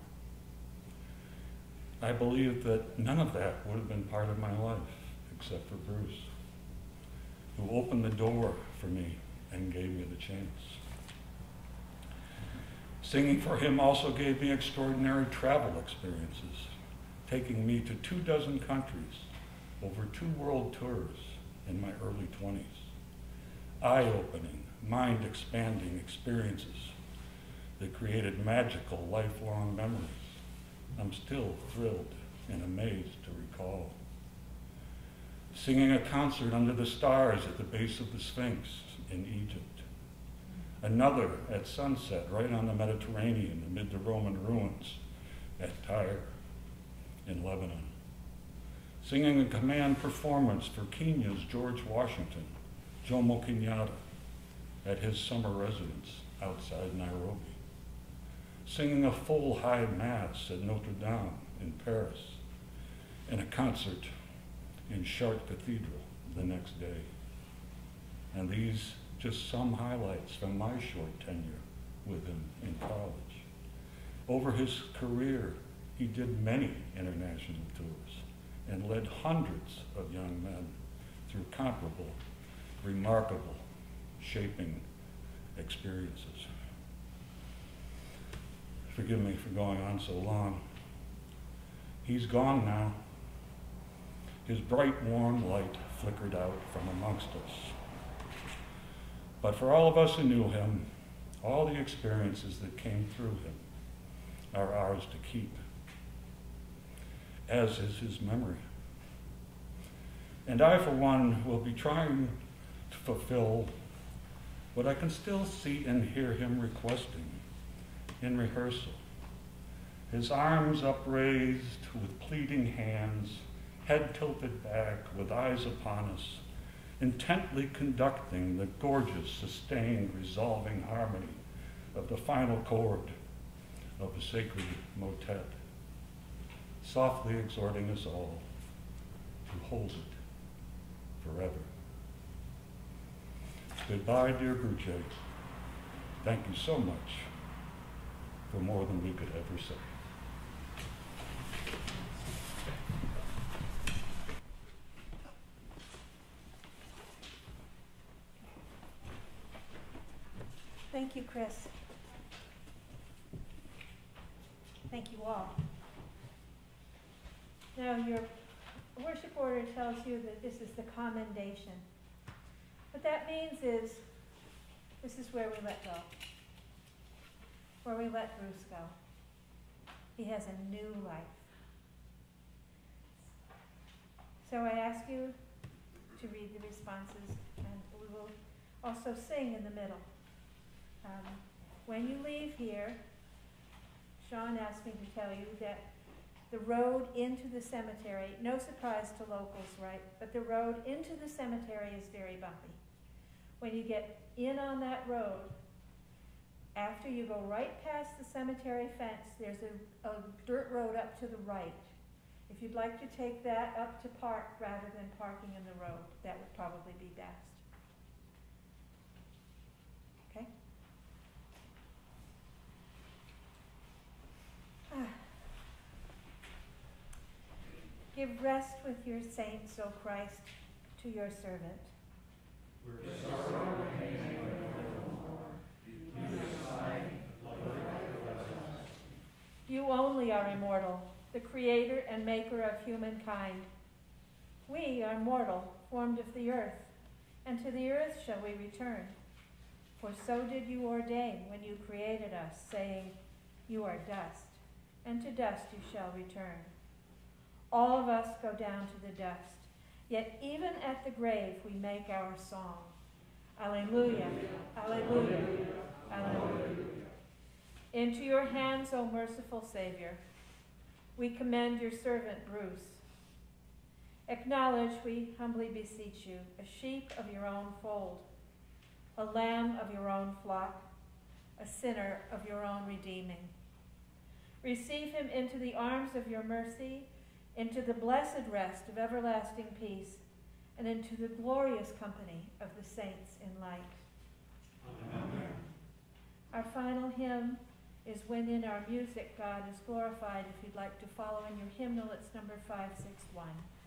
G: I believe that none of that would have been part of my life except for Bruce, who opened the door for me and gave me the chance. Singing for him also gave me extraordinary travel experiences, taking me to 24 countries over 2 world tours in my early 20s. Eye-opening, mind-expanding experiences that created magical, lifelong memories I'm still thrilled and amazed to recall. Singing a concert under the stars at the base of the Sphinx in Egypt. Another at sunset right on the Mediterranean amid the Roman ruins at Tyre in Lebanon. Singing a command performance for Kenya's George Washington, Jomo Kenyatta, at his summer residence outside Nairobi. Singing a full high mass at Notre Dame in Paris, and a concert in Chartres Cathedral the next day. And these just some highlights from my short tenure with him in college. Over his career, he did many international tours and led hundreds of young men through comparable, remarkable, shaping experiences. Forgive me for going on so long. He's gone now. His bright, warm light flickered out from amongst us. But for all of us who knew him, all the experiences that came through him are ours to keep, as is his memory. And I, for one, will be trying to fulfill what I can still see and hear him requesting in rehearsal. His arms upraised with pleading hands, head tilted back with eyes upon us, intently conducting the gorgeous, sustained, resolving harmony of the final chord of a sacred motet, softly exhorting us all to hold it forever. Goodbye, dear Bruce. Thank you so much for more than we could ever say.
B: Thank you, Chris. Thank you all. Now, your worship order tells you that this is the commendation. What that means is this is where we let go, where we let Bruce go. He has a new life. So I ask you to read the responses, and we will also sing in the middle. When you leave here, Sean asked me to tell you that the road into the cemetery, no surprise to locals, right? But the road into the cemetery is very bumpy. When you get in on that road, after you go right past the cemetery fence, there's a dirt road up to the right. If you'd like to take that up to park rather than parking in the road, that would probably be best. Okay? Give rest with your saints, O Christ, to your servant. You only are immortal, the creator and maker of humankind. We are mortal, formed of the earth, and to the earth shall we return. For so did you ordain when you created us, saying, you are dust, and to dust you shall return. All of us go down to the dust, yet even at the grave we make our song. Alleluia, alleluia, alleluia. Into your hands, O merciful Savior, we commend your servant Bruce. Acknowledge, we humbly beseech you, a sheep of your own fold, a lamb of your own flock, a sinner of your own redeeming. Receive him into the arms of your mercy, into the blessed rest of everlasting peace, and into the glorious company of the saints in light.
G: Amen.
B: Our final hymn is When in Our Music God is Glorified. If you'd like to follow in your hymnal, it's number 561.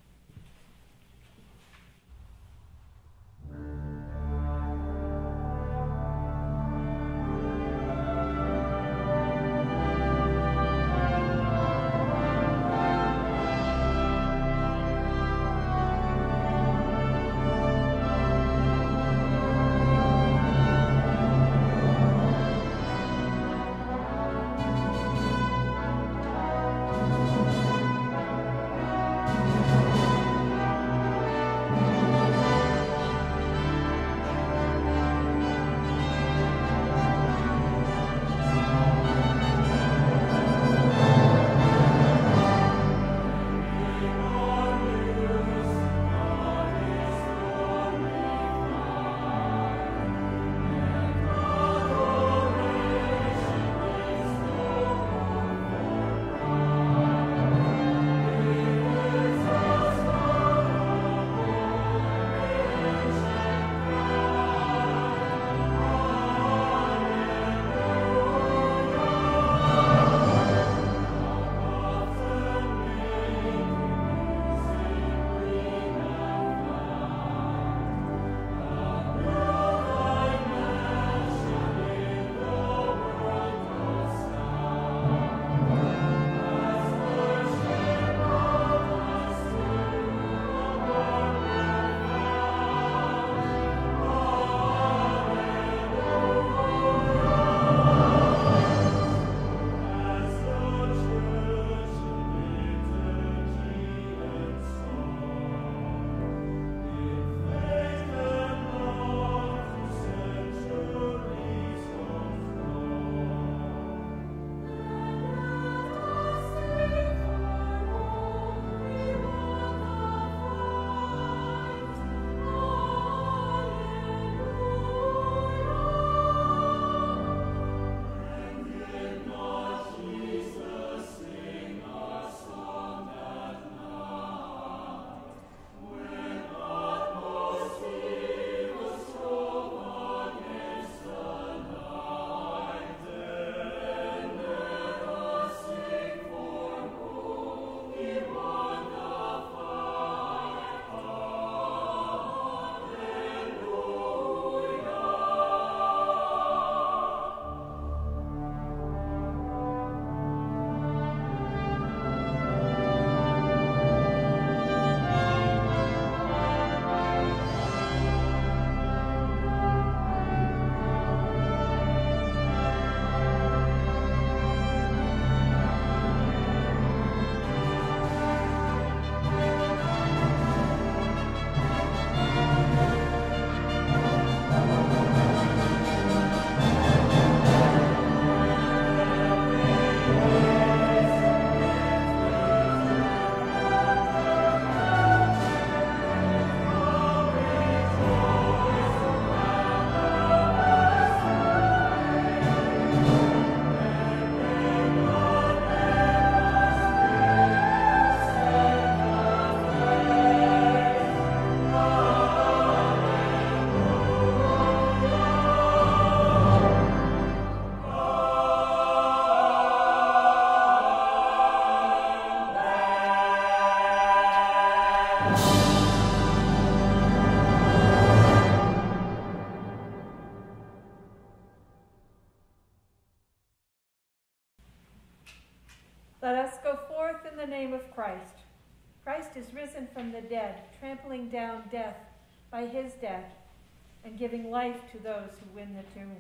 B: Let us go forth in the name of Christ. Christ is risen from the dead, trampling down death by his death and giving life to those who win the tomb.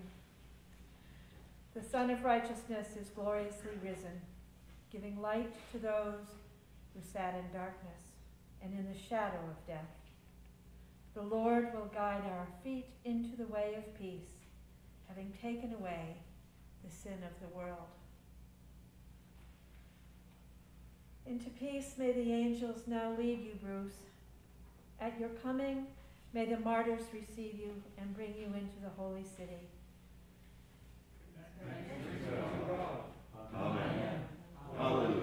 B: The Son of Righteousness is gloriously risen, giving light to those who sat in darkness and in the shadow of death. The Lord will guide our feet into the way of peace, having taken away the sin of the world. Into peace may the angels now lead you, Bruce. At your coming, may the martyrs receive you and bring you into the holy city.
D: Amen. Hallelujah.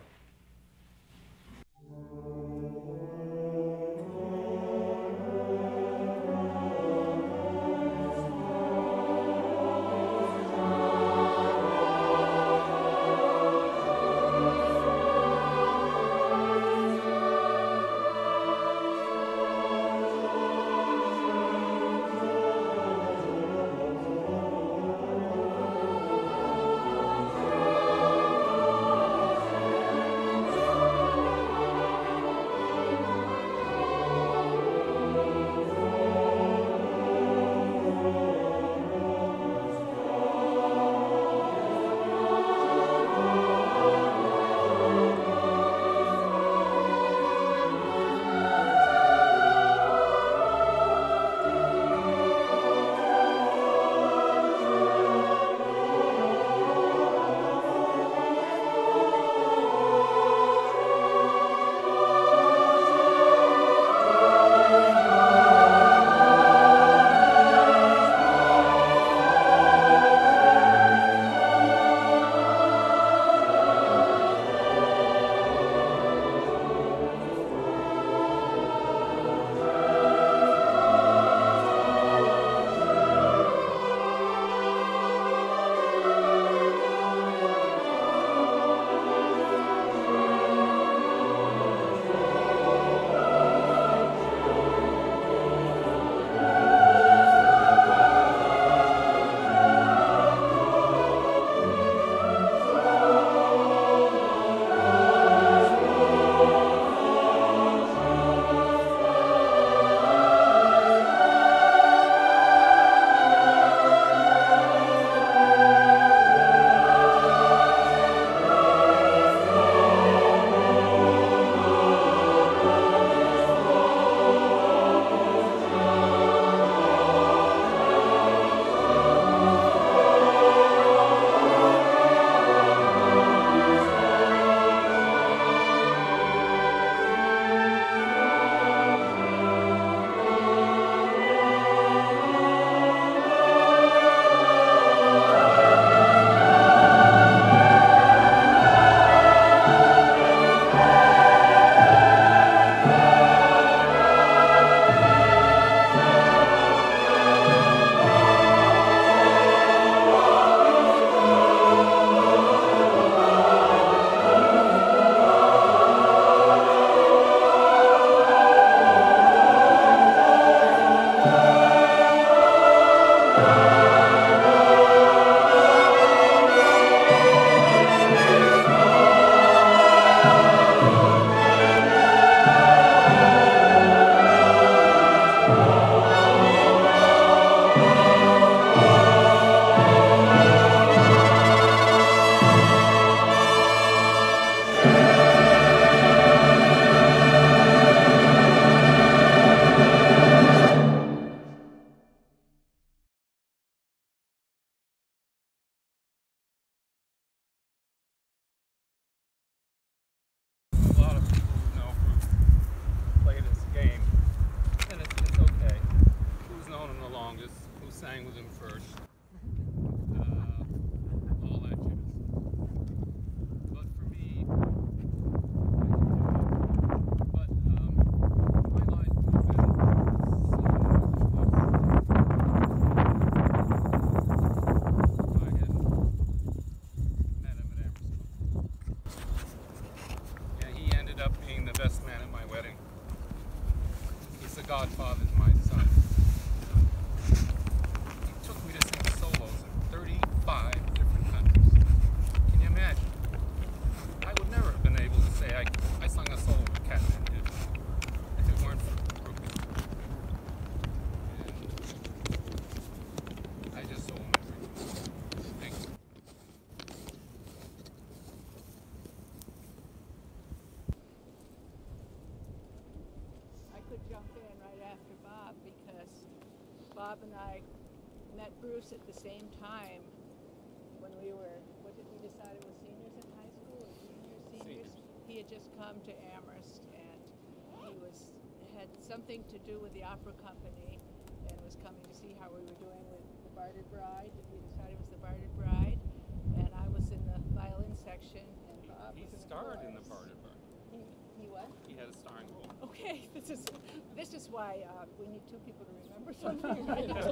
H: sang with him first. All that jazz. But for me, my life would have been I hadn't met him at Emerson. And he ended up being the best man at my wedding. He's the godfather to my son. He took me to sing solos in 35 different countries. Can you imagine? I would never have been able to say I sung a solo with Catherine Did if it weren't for the group. And I just owe him everything. Thank you.
I: I could jump in right after Bob because Bob and I met Bruce at the same time when we were, what did we decide it was seniors in high school or juniors, seniors?
H: Seniors.
I: he had just come to Amherst, and he had something to do with the opera company, and was coming to see how we were doing with the Bartered Bride. We decided it was the Bartered Bride, and I was in the violin section, and Bob
H: He
I: was in the
H: starred in
I: chorus.
H: the Bartered Bride.
I: He what?
H: He had a starring role.
I: Okay, this is why we need two people to remember something.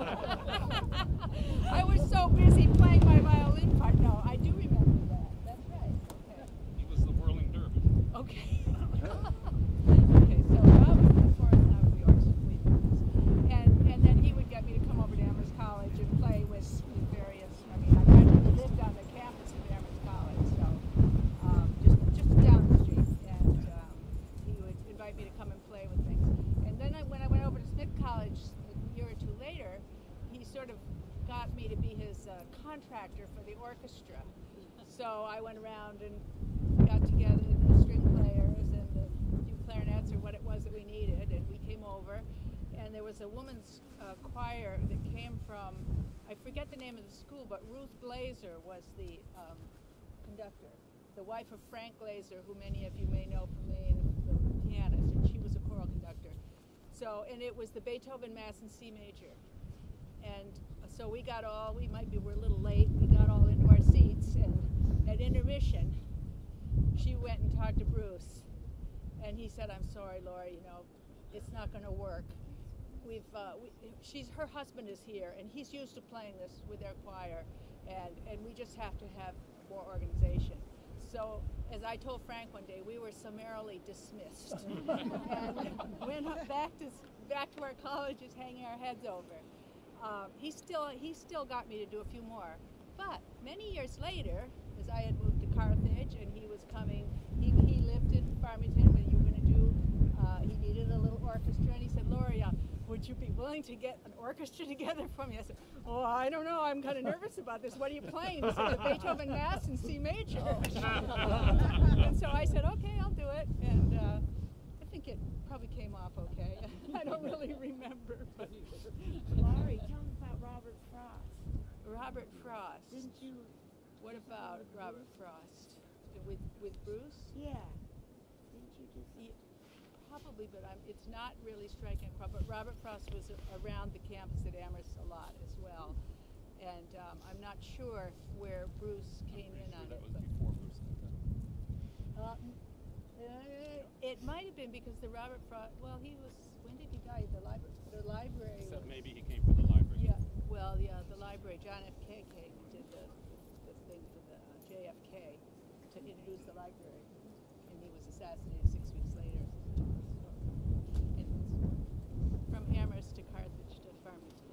I: I was so busy playing my violin part. No, I do remember that. That's right. Okay.
H: He was the whirling dervish.
I: Okay. Okay, so Bob was in the chorus, and I was the orchestra. And then he would get me to come over to Amherst College and play with various. I mean, I practically lived on the campus of Amherst College, so just down the street. And he would invite me to come and play with things. And then when I went over to Smith College a year or two later, he sort of got me to be his contractor for the orchestra. So I went around and got together the string players and the few clarinets or what it was that we needed, and we came over. And there was a woman's choir that came from, I forget the name of the school, but Ruth Glazer was the conductor, the wife of Frank Glazer, who many of you may know from the pianist, and she was a choral conductor. So, and it was the Beethoven Mass in C major. And so we got all, we're a little late, we got all into our seats, and at intermission, she went and talked to Bruce, and he said, "I'm sorry, Laura, it's not going to work. Her husband is here, and he's used to playing this with their choir, and we just have to have more organization." So, as I told Frank one day, we were summarily dismissed, and went back to our colleges, hanging our heads over. He still got me to do a few more, but many years later, as I had moved to Carthage, and he was coming, he lived in Farmington when you were going to do. He needed a little orchestra, and he said, "Laura, would you be willing to get an orchestra together for me?" I said, "Oh, I don't know. I'm kind of nervous about this. What are you playing?" He said, "The Beethoven Mass in C major." And so I said, "Okay, I'll do it." And I think it probably came off okay. I don't really remember. But
J: Laurie, tell me about Robert Frost.
I: Robert Frost.
J: Didn't you?
I: What about Robert Frost? With Bruce?
J: Yeah. Didn't you just?
I: Yeah, probably, but it's not really striking. But Robert Frost was around the campus at Amherst a lot as well, and I'm not sure where Bruce came in on
H: That
I: it.
H: was
I: But
H: before Bruce did that.
I: it might have been because the Robert Frost. Well, when did he die? The library.
H: Except
I: was,
H: maybe he came from the library.
I: Yeah. Well, yeah, the library. John F. Kennedy did the thing for the JFK to introduce the library, and he was assassinated 6 weeks later. So, anyways, from Amherst to Carthage to Farmington.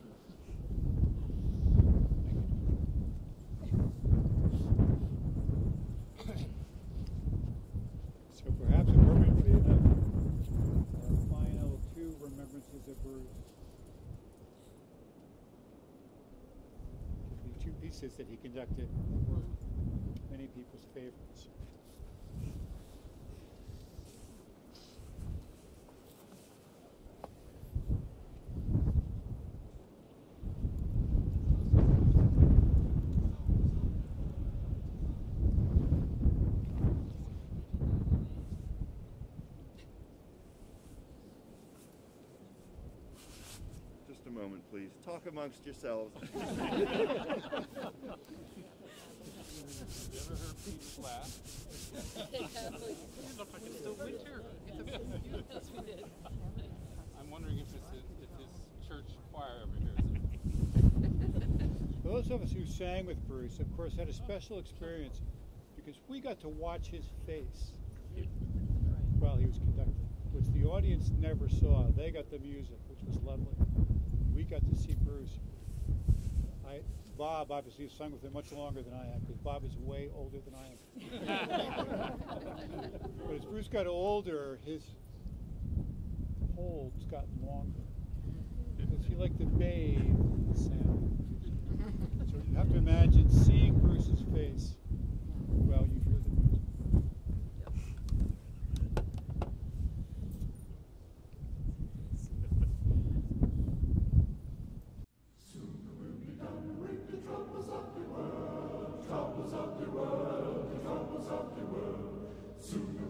K: So perhaps appropriately enough, our final two remembrances of Bruce should be two pieces that he conducted that were many people's favorites.
D: Just a moment, please. Talk amongst yourselves.
H: Have you ever heard Peter laugh? Look like it's still winter.
J: Yes, we did.
H: I'm wondering if his church choir ever hears it.
K: Those of us who sang with Bruce, of course, had a special experience because we got to watch his face while he was conducting, which the audience never saw. They got the music, which was lovely. We got to see Bruce. Bob obviously has sung with him much longer than I have because Bob is way older than I am. But as Bruce got older, his holds got longer because he liked to bathe in the sound. So you have to imagine seeing Bruce's face while you hear the music.
L: Troubles of the world, soon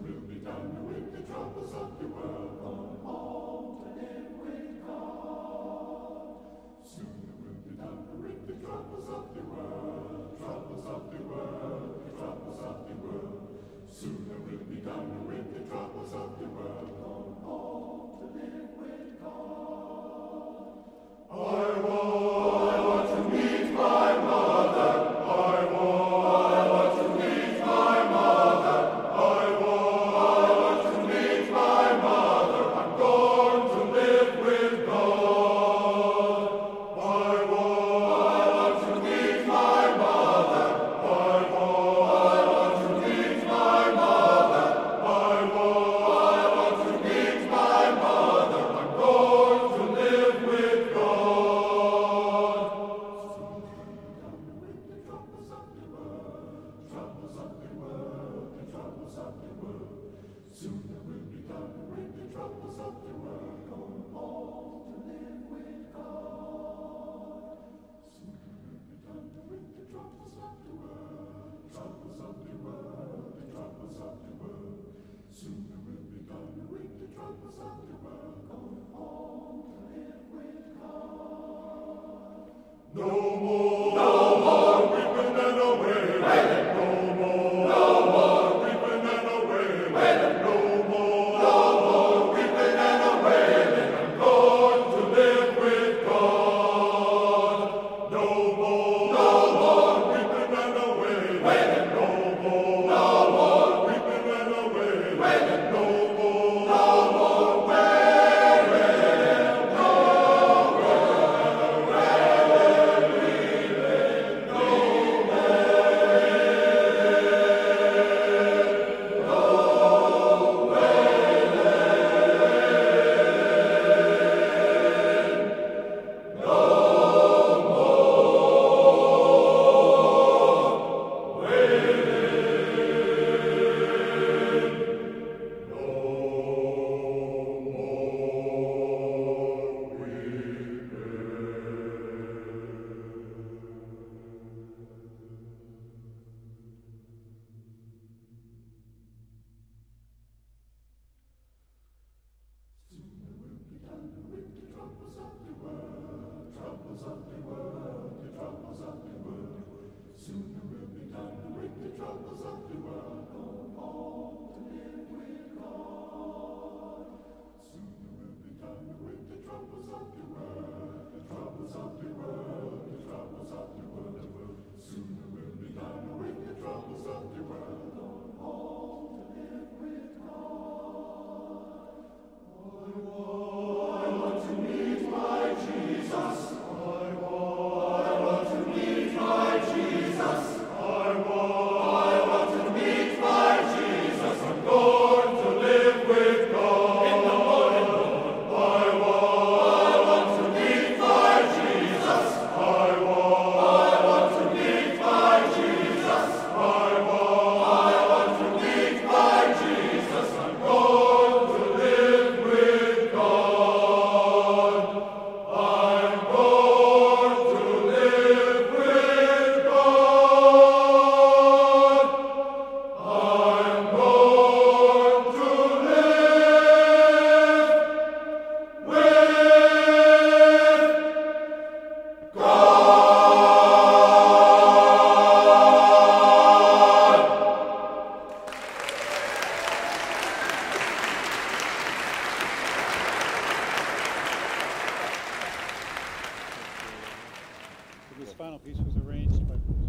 K: final piece was arranged by Bruce.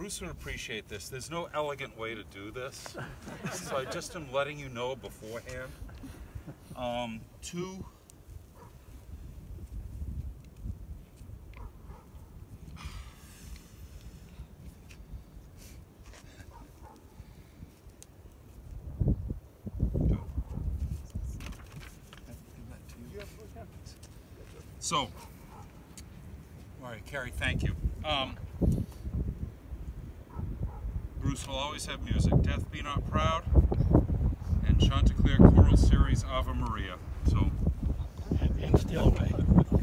F: Bruce would appreciate this. There's no elegant way to do this, so I just am letting you know beforehand. Two. So, all right, Carrie, thank you. Bruce will always have music. Death Be Not Proud and Chanticleer Choral Series Ave Maria. So,
E: And still way.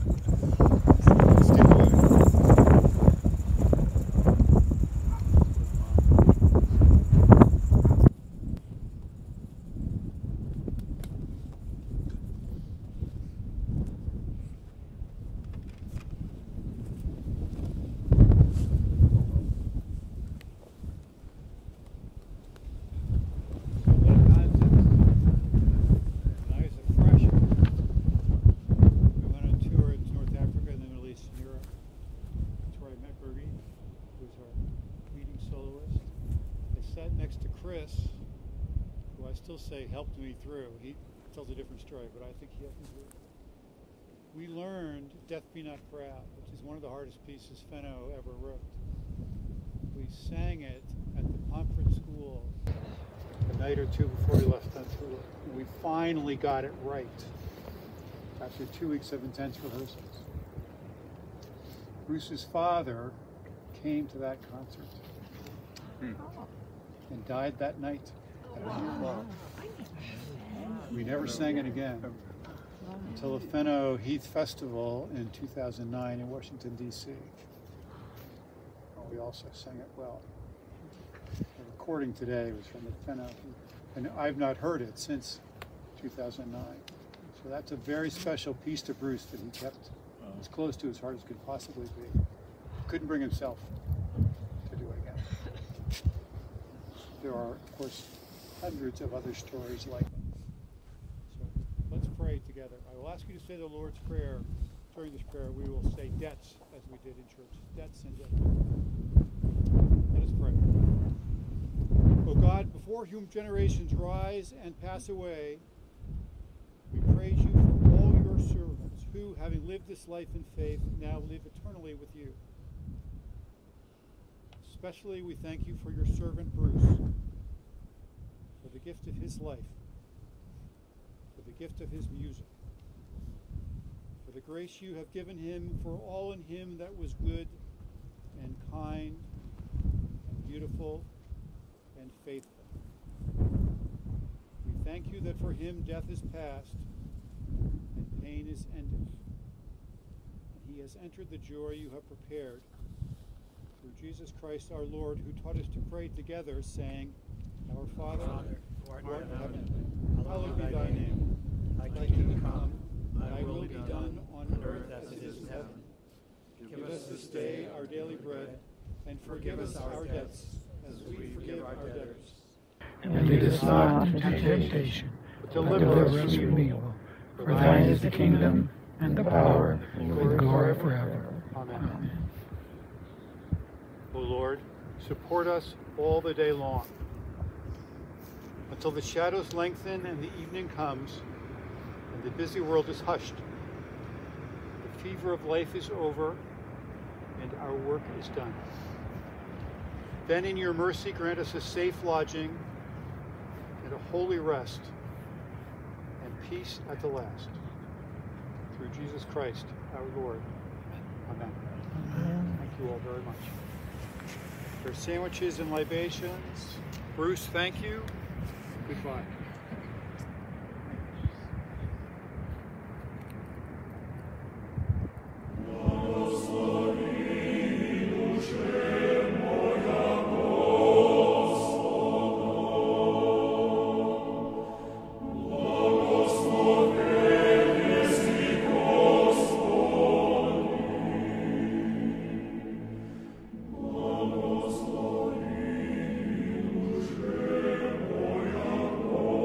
K: Say helped me through. He tells a different story, but I think he helped me through. We learned Death Be Not Proud, which is one of the hardest pieces Fenno ever wrote. We sang it at the Pomfret School a night or two before we left on tour. And we finally got it right after 2 weeks of intense rehearsals. Bruce's father came to that concert and died that night. We never sang it again until the Fenno Heath Festival in 2009 in Washington, D.C. We also sang it well. The recording today was from the Fenno Heath, and I've not heard it since 2009. So that's a very special piece to Bruce that he kept as close to his heart as could possibly be. Couldn't bring himself to do it again. There are, of course, hundreds of other stories like that. So let's pray together. I will ask you to say the Lord's Prayer. During this prayer, we will say debts as we did in church. Debts and debts. Let us pray. O God, before whom generations rise and pass away, we praise you for all your servants who, having lived this life in faith, now live eternally with you. Especially we thank you for your servant Bruce, for the gift of his life, for the gift of his music, for the grace you have given him, for all in him that was good and kind and beautiful and faithful. We thank you that for him death is past and pain is ended, and he has entered the joy you have prepared through Jesus Christ our Lord, who taught us to pray together, saying, Our Father, who art in heaven, hallowed be thy name. Thy kingdom come, thy will be done on earth as it is in heaven. Give us this day our daily bread, and forgive us our debts, as we forgive our debtors.
L: And lead us not into temptation, but deliver us from evil. For thine is the kingdom, and the power, and the glory forever. Amen.
K: O Lord, support us all the day long, until the shadows lengthen and the evening comes, and the busy world is hushed. The fever of life is over, and our work is done. Then in your mercy grant us a safe lodging and a holy rest and peace at the last. Through Jesus Christ, our Lord. Amen. Thank you all very much. There are sandwiches and libations. Bruce, thank you. Goodbye.
M: Oh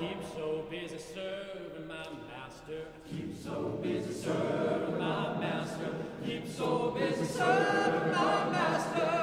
A: keep so busy serving my master. I keep so busy serving my master. Keep so busy serving my master.